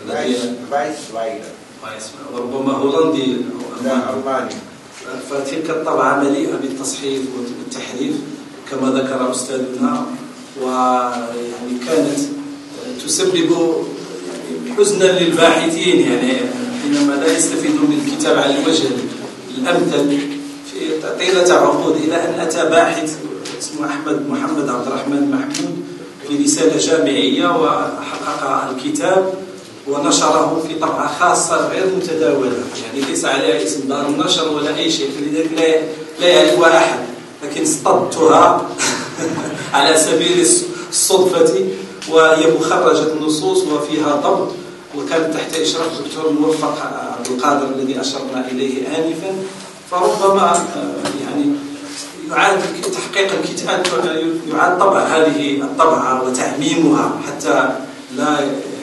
Speaker 2: ربما هولندي أو ألماني، فتلك الطبعة مليئة بالتصحيف والتحريف كما ذكر أستاذنا، ويعني كانت تسبب حزنا للباحثين يعني حينما لا يستفيدون من الكتاب على الوجه الأمثل في طيلة عقود، إلى أن أتى باحث اسمه محمد عبد الرحمن محمود في رسالة جامعية وحقق الكتاب ونشره في طبعة خاصة غير متداولة، يعني ليس عليها اسم دار النشر ولا أي شيء، فلذلك لا يعرفها أحد، لكن اصطدتها على سبيل الصدفة، وهي مخرجة النصوص وفيها ضبط، وكانت تحت إشراف الدكتور موفق عبد القادر الذي أشرنا إليه آنفا. فربما يعني يعاد تحقيق الكتاب، يعاد طبع هذه الطبعة وتعميمها حتى لا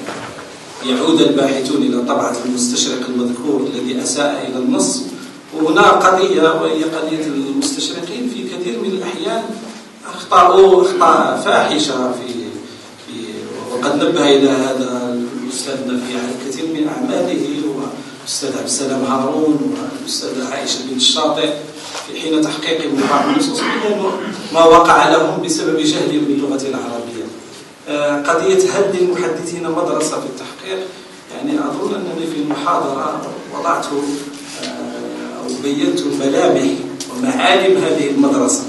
Speaker 2: يعود الباحثون إلى طبعة المستشرق المذكور الذي أساء إلى النص. وهنا قضية، وهي قضية المستشرقين في كثير من الأحيان أخطأوا أخطاء فاحشة وقد نبه إلى هذا الأستاذنا في كثير من أعماله، والأستاذ عبد السلام هارون والأستاذة عائشة بن الشاطئ في حين تحقيقهم بعض النصوص ما وقع لهم بسبب جهلهم باللغة العربية. قضية هل للمحدثين مدرسة في التحقيق، يعني أظن أنني في المحاضرة وضعت أو بينت ملامح ومعالم هذه المدرسة.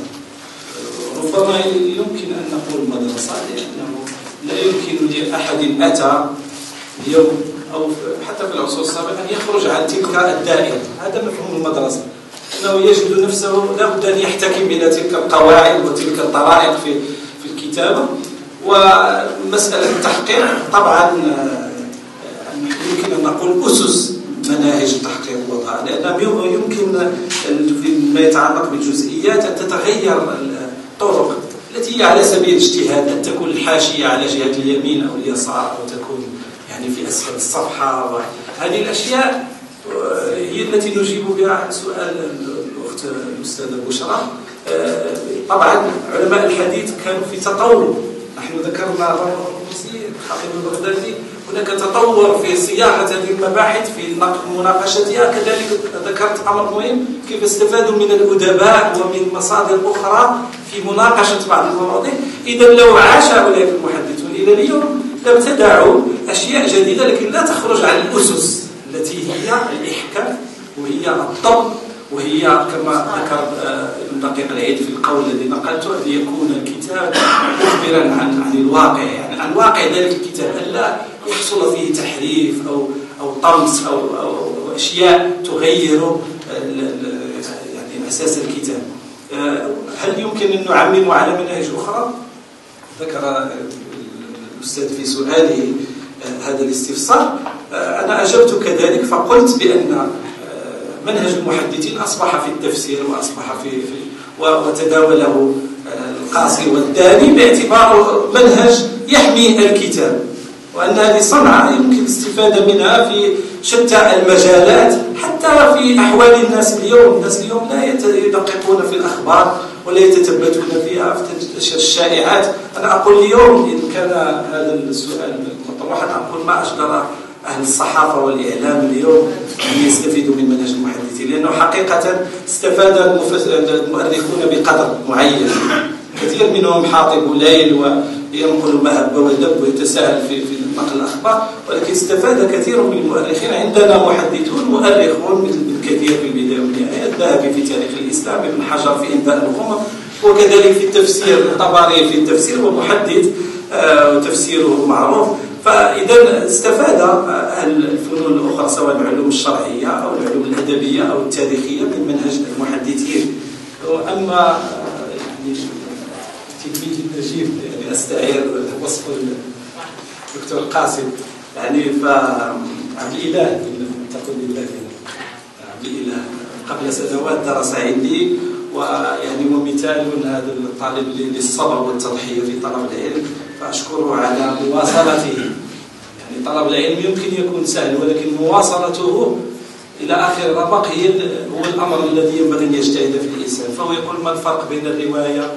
Speaker 2: ربما يمكن أن نقول مدرسة لأنه لا يمكن لأحد أتى اليوم أو حتى في العصور السابقة أن يخرج عن تلك الدائرة. هذا مفهوم المدرسة، أنه يجد نفسه لابد أن يحتكم إلى تلك القواعد وتلك الطرائق في الكتابة. ومسألة التحقيق طبعا يمكن أن نقول أسس مناهج التحقيق وضعها، لأنه يمكن فيما يتعلق بالجزئيات أن تتغير الطرق التي هي على سبيل الاجتهاد، أن تكون الحاشية على جهة اليمين أو اليسار، أو تكون يعني في أسفل الصفحة. وهذه الأشياء هي التي نجيب بها عن سؤال الأخت الأستاذة بشرى. طبعا علماء الحديث كانوا في تطور، نحن ذكرنا الرموزي الخطيب البغدادي، هناك تطور في صياغة هذه المباحث في مناقشتها. كذلك ذكرت أمر مهم، كيف استفادوا من الأدباء ومن مصادر أخرى في مناقشة بعض المواضيع. إذا لو عاش هؤلاء المحدثون إلى اليوم لابتدعوا أشياء جديدة، لكن لا تخرج عن الأسس التي هي الإحكام وهي الضبط وهي كما ذكر ابن دقيق العيد في القول الذي نقلته أن يكون الكتاب مخبرا عن الواقع، يعني عن واقع ذلك الكتاب، ألا يحصل فيه تحريف أو طمس أو أشياء تغير يعني أساس الكتاب. هل يمكن أن نعمم على مناهج أخرى؟ ذكر الأستاذ في سؤاله هذا الاستفسار. أنا أجبت كذلك فقلت بأن منهج المحدثين أصبح في التفسير وأصبح وتداوله القاصي والداني باعتباره منهج يحمي الكتاب، وأن هذه صنعة يمكن الاستفادة منها في شتى المجالات حتى في أحوال الناس اليوم. الناس اليوم لا يدققون في الأخبار ولا يتثبتون فيها، تنتشر الشائعات. أنا أقول اليوم إن كان هذا السؤال مطروحا أقول ما أجدر أهل الصحافة والإعلام اليوم أن يستفيدوا من منهج المحدثين، لأنه حقيقة استفاد المؤرخون بقدر معين. كثير منهم حاطب ليل وينقل ما هب ودب ويتساهل في نقل الأخبار، ولكن استفاد كثير من المؤرخين. عندنا محدثون مؤرخون مثل ابن كثير في البداية والنهاية، الذهبي في تاريخ الإسلام، ابن حجر في إنباء الغمم، وكذلك في التفسير الطبري في التفسير ومحدث وتفسيره معروف. فإذا استفاد الفنون الأخرى سواء العلوم الشرعية أو العلوم الأدبية أو التاريخية من منهج المحدثين. أما يعني تلميذ النجيب، يعني أستعير وصف الدكتور قاسم، يعني فعبد الإله تقول لله عبد الإله قبل سنوات درس عندي، ويعني ومثال هذا الطالب للصبر والتضحية في طلب العلم، فأشكره على مواصلته. يعني طلب العلم يمكن يكون سهل، ولكن مواصلته إلى آخر الرمق هو الأمر الذي ينبغي أن يجتهد في الإنسان. فهو يقول ما الفرق بين الرواية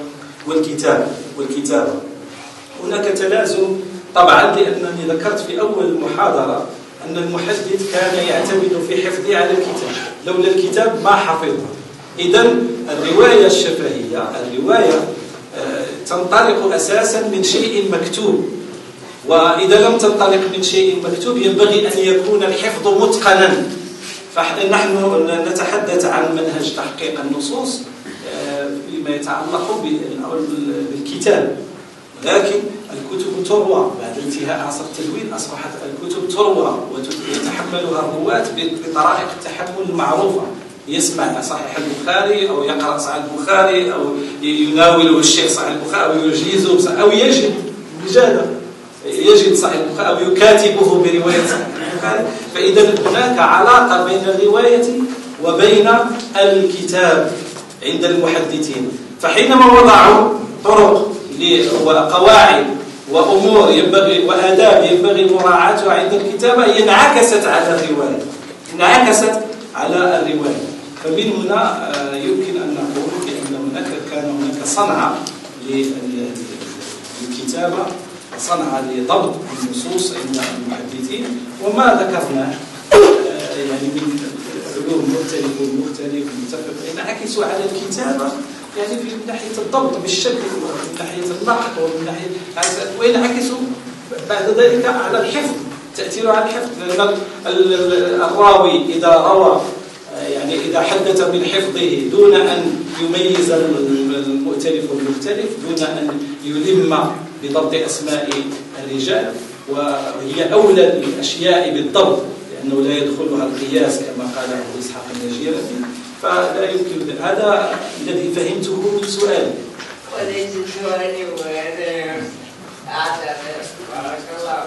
Speaker 2: والكتابة؟ هناك تلازم طبعا، لأنني ذكرت في أول المحاضرة أن المحدث كان يعتمد في حفظه على الكتاب، لولا الكتاب ما حفظه. إذن الرواية الشفهية، الرواية تنطلق أساسا من شيء مكتوب، وإذا لم تنطلق من شيء مكتوب ينبغي أن يكون الحفظ متقنا. فنحن نتحدث عن منهج تحقيق النصوص فيما يتعلق بالكتاب، لكن الكتب تروى بعد انتهاء عصر التدوين. أصبحت الكتب تروى ويتحملها الرواة بطرائق التحمل المعروفة، يسمع صحيح البخاري أو يقرأ صحيح البخاري أو يناوله الشيخ صحيح البخاري أو يجيزه أو يجد صحيح البخاري أو يكاتبه برواية صحيح البخاري. فإذا هناك علاقة بين الرواية وبين الكتاب عند المحدثين. فحينما وضعوا طرق وقواعد وأمور ينبغي وآداب ينبغي مراعاتها عند الكتابة، انعكست على الرواية. فمن هنا يمكن أن نقول بأن كان هناك صنعة للكتابة، صنعة لضبط النصوص عند المحدثين. وما ذكرناه يعني من علوم مختلف متفق ينعكسوا على الكتابة، يعني من ناحية الضبط بالشكل ومن ناحية النقد ومن ناحية وينعكسوا بعد ذلك على الحفظ، تأثيره على الحفظ. لأن الراوي إذا روى يعني إذا حدث من حفظه دون أن يميز المؤتلف والمختلف، دون أن يلم بضبط أسماء الرجال، وهي أولى الأشياء بالضبط لأنه لا يدخلها القياس كما قال أبو إسحاق النجيري، فلا يمكن. هذا الذي فهمته من سؤالي.
Speaker 6: وليس سؤالي وأنا أعتذر بارك الله.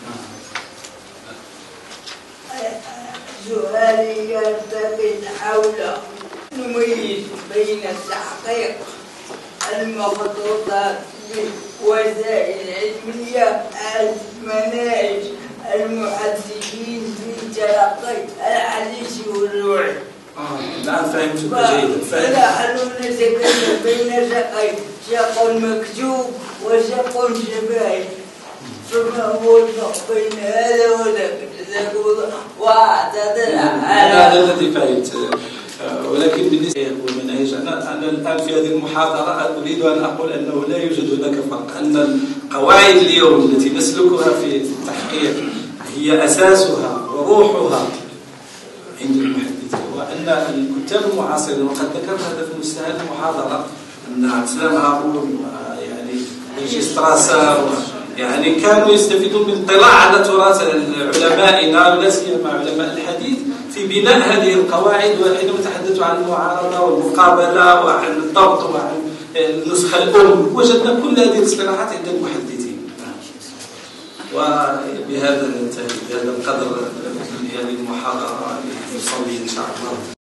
Speaker 6: سؤالي يرتبط حول نميز بين التحقيق المخطوطات بالوسائل العلمية المناهج المحدثين في تلقي الحديث والوعي.
Speaker 2: نعم فهمت جيدا.
Speaker 6: فنحن نتكلم بين شق مكتوب وشق شفاهي، فما هو الفرق بين هذا وذاك؟ واعتذر
Speaker 2: هذا الذي فهمت. ولكن بالنسبة للمناهج أنا الآن في هذه المحاضرة أريد أن أقول أنه لا يوجد هناك فرق، أن القواعد اليوم التي نسلكها في التحقيق هي أساسها وروحها عند المحدثين، وأن الكتاب المعاصرين. وقد ذكرت هذا في مستهل المحاضرة أن عبد السلام هارون يعني ريجيس تراسا يعني كانوا يستفيدون من الاطلاع على تراث علمائنا ولا سيما علماء الحديث في بناء هذه القواعد. وحينما تحدثوا عن المعارضة والمقابلة وعن الضبط وعن النسخة الأم وجدنا كل هذه الاصطلاحات عند المحدثين. وبهذا ننتهي بهذا القدر هذه المحاضرة. نصلي إن شاء الله.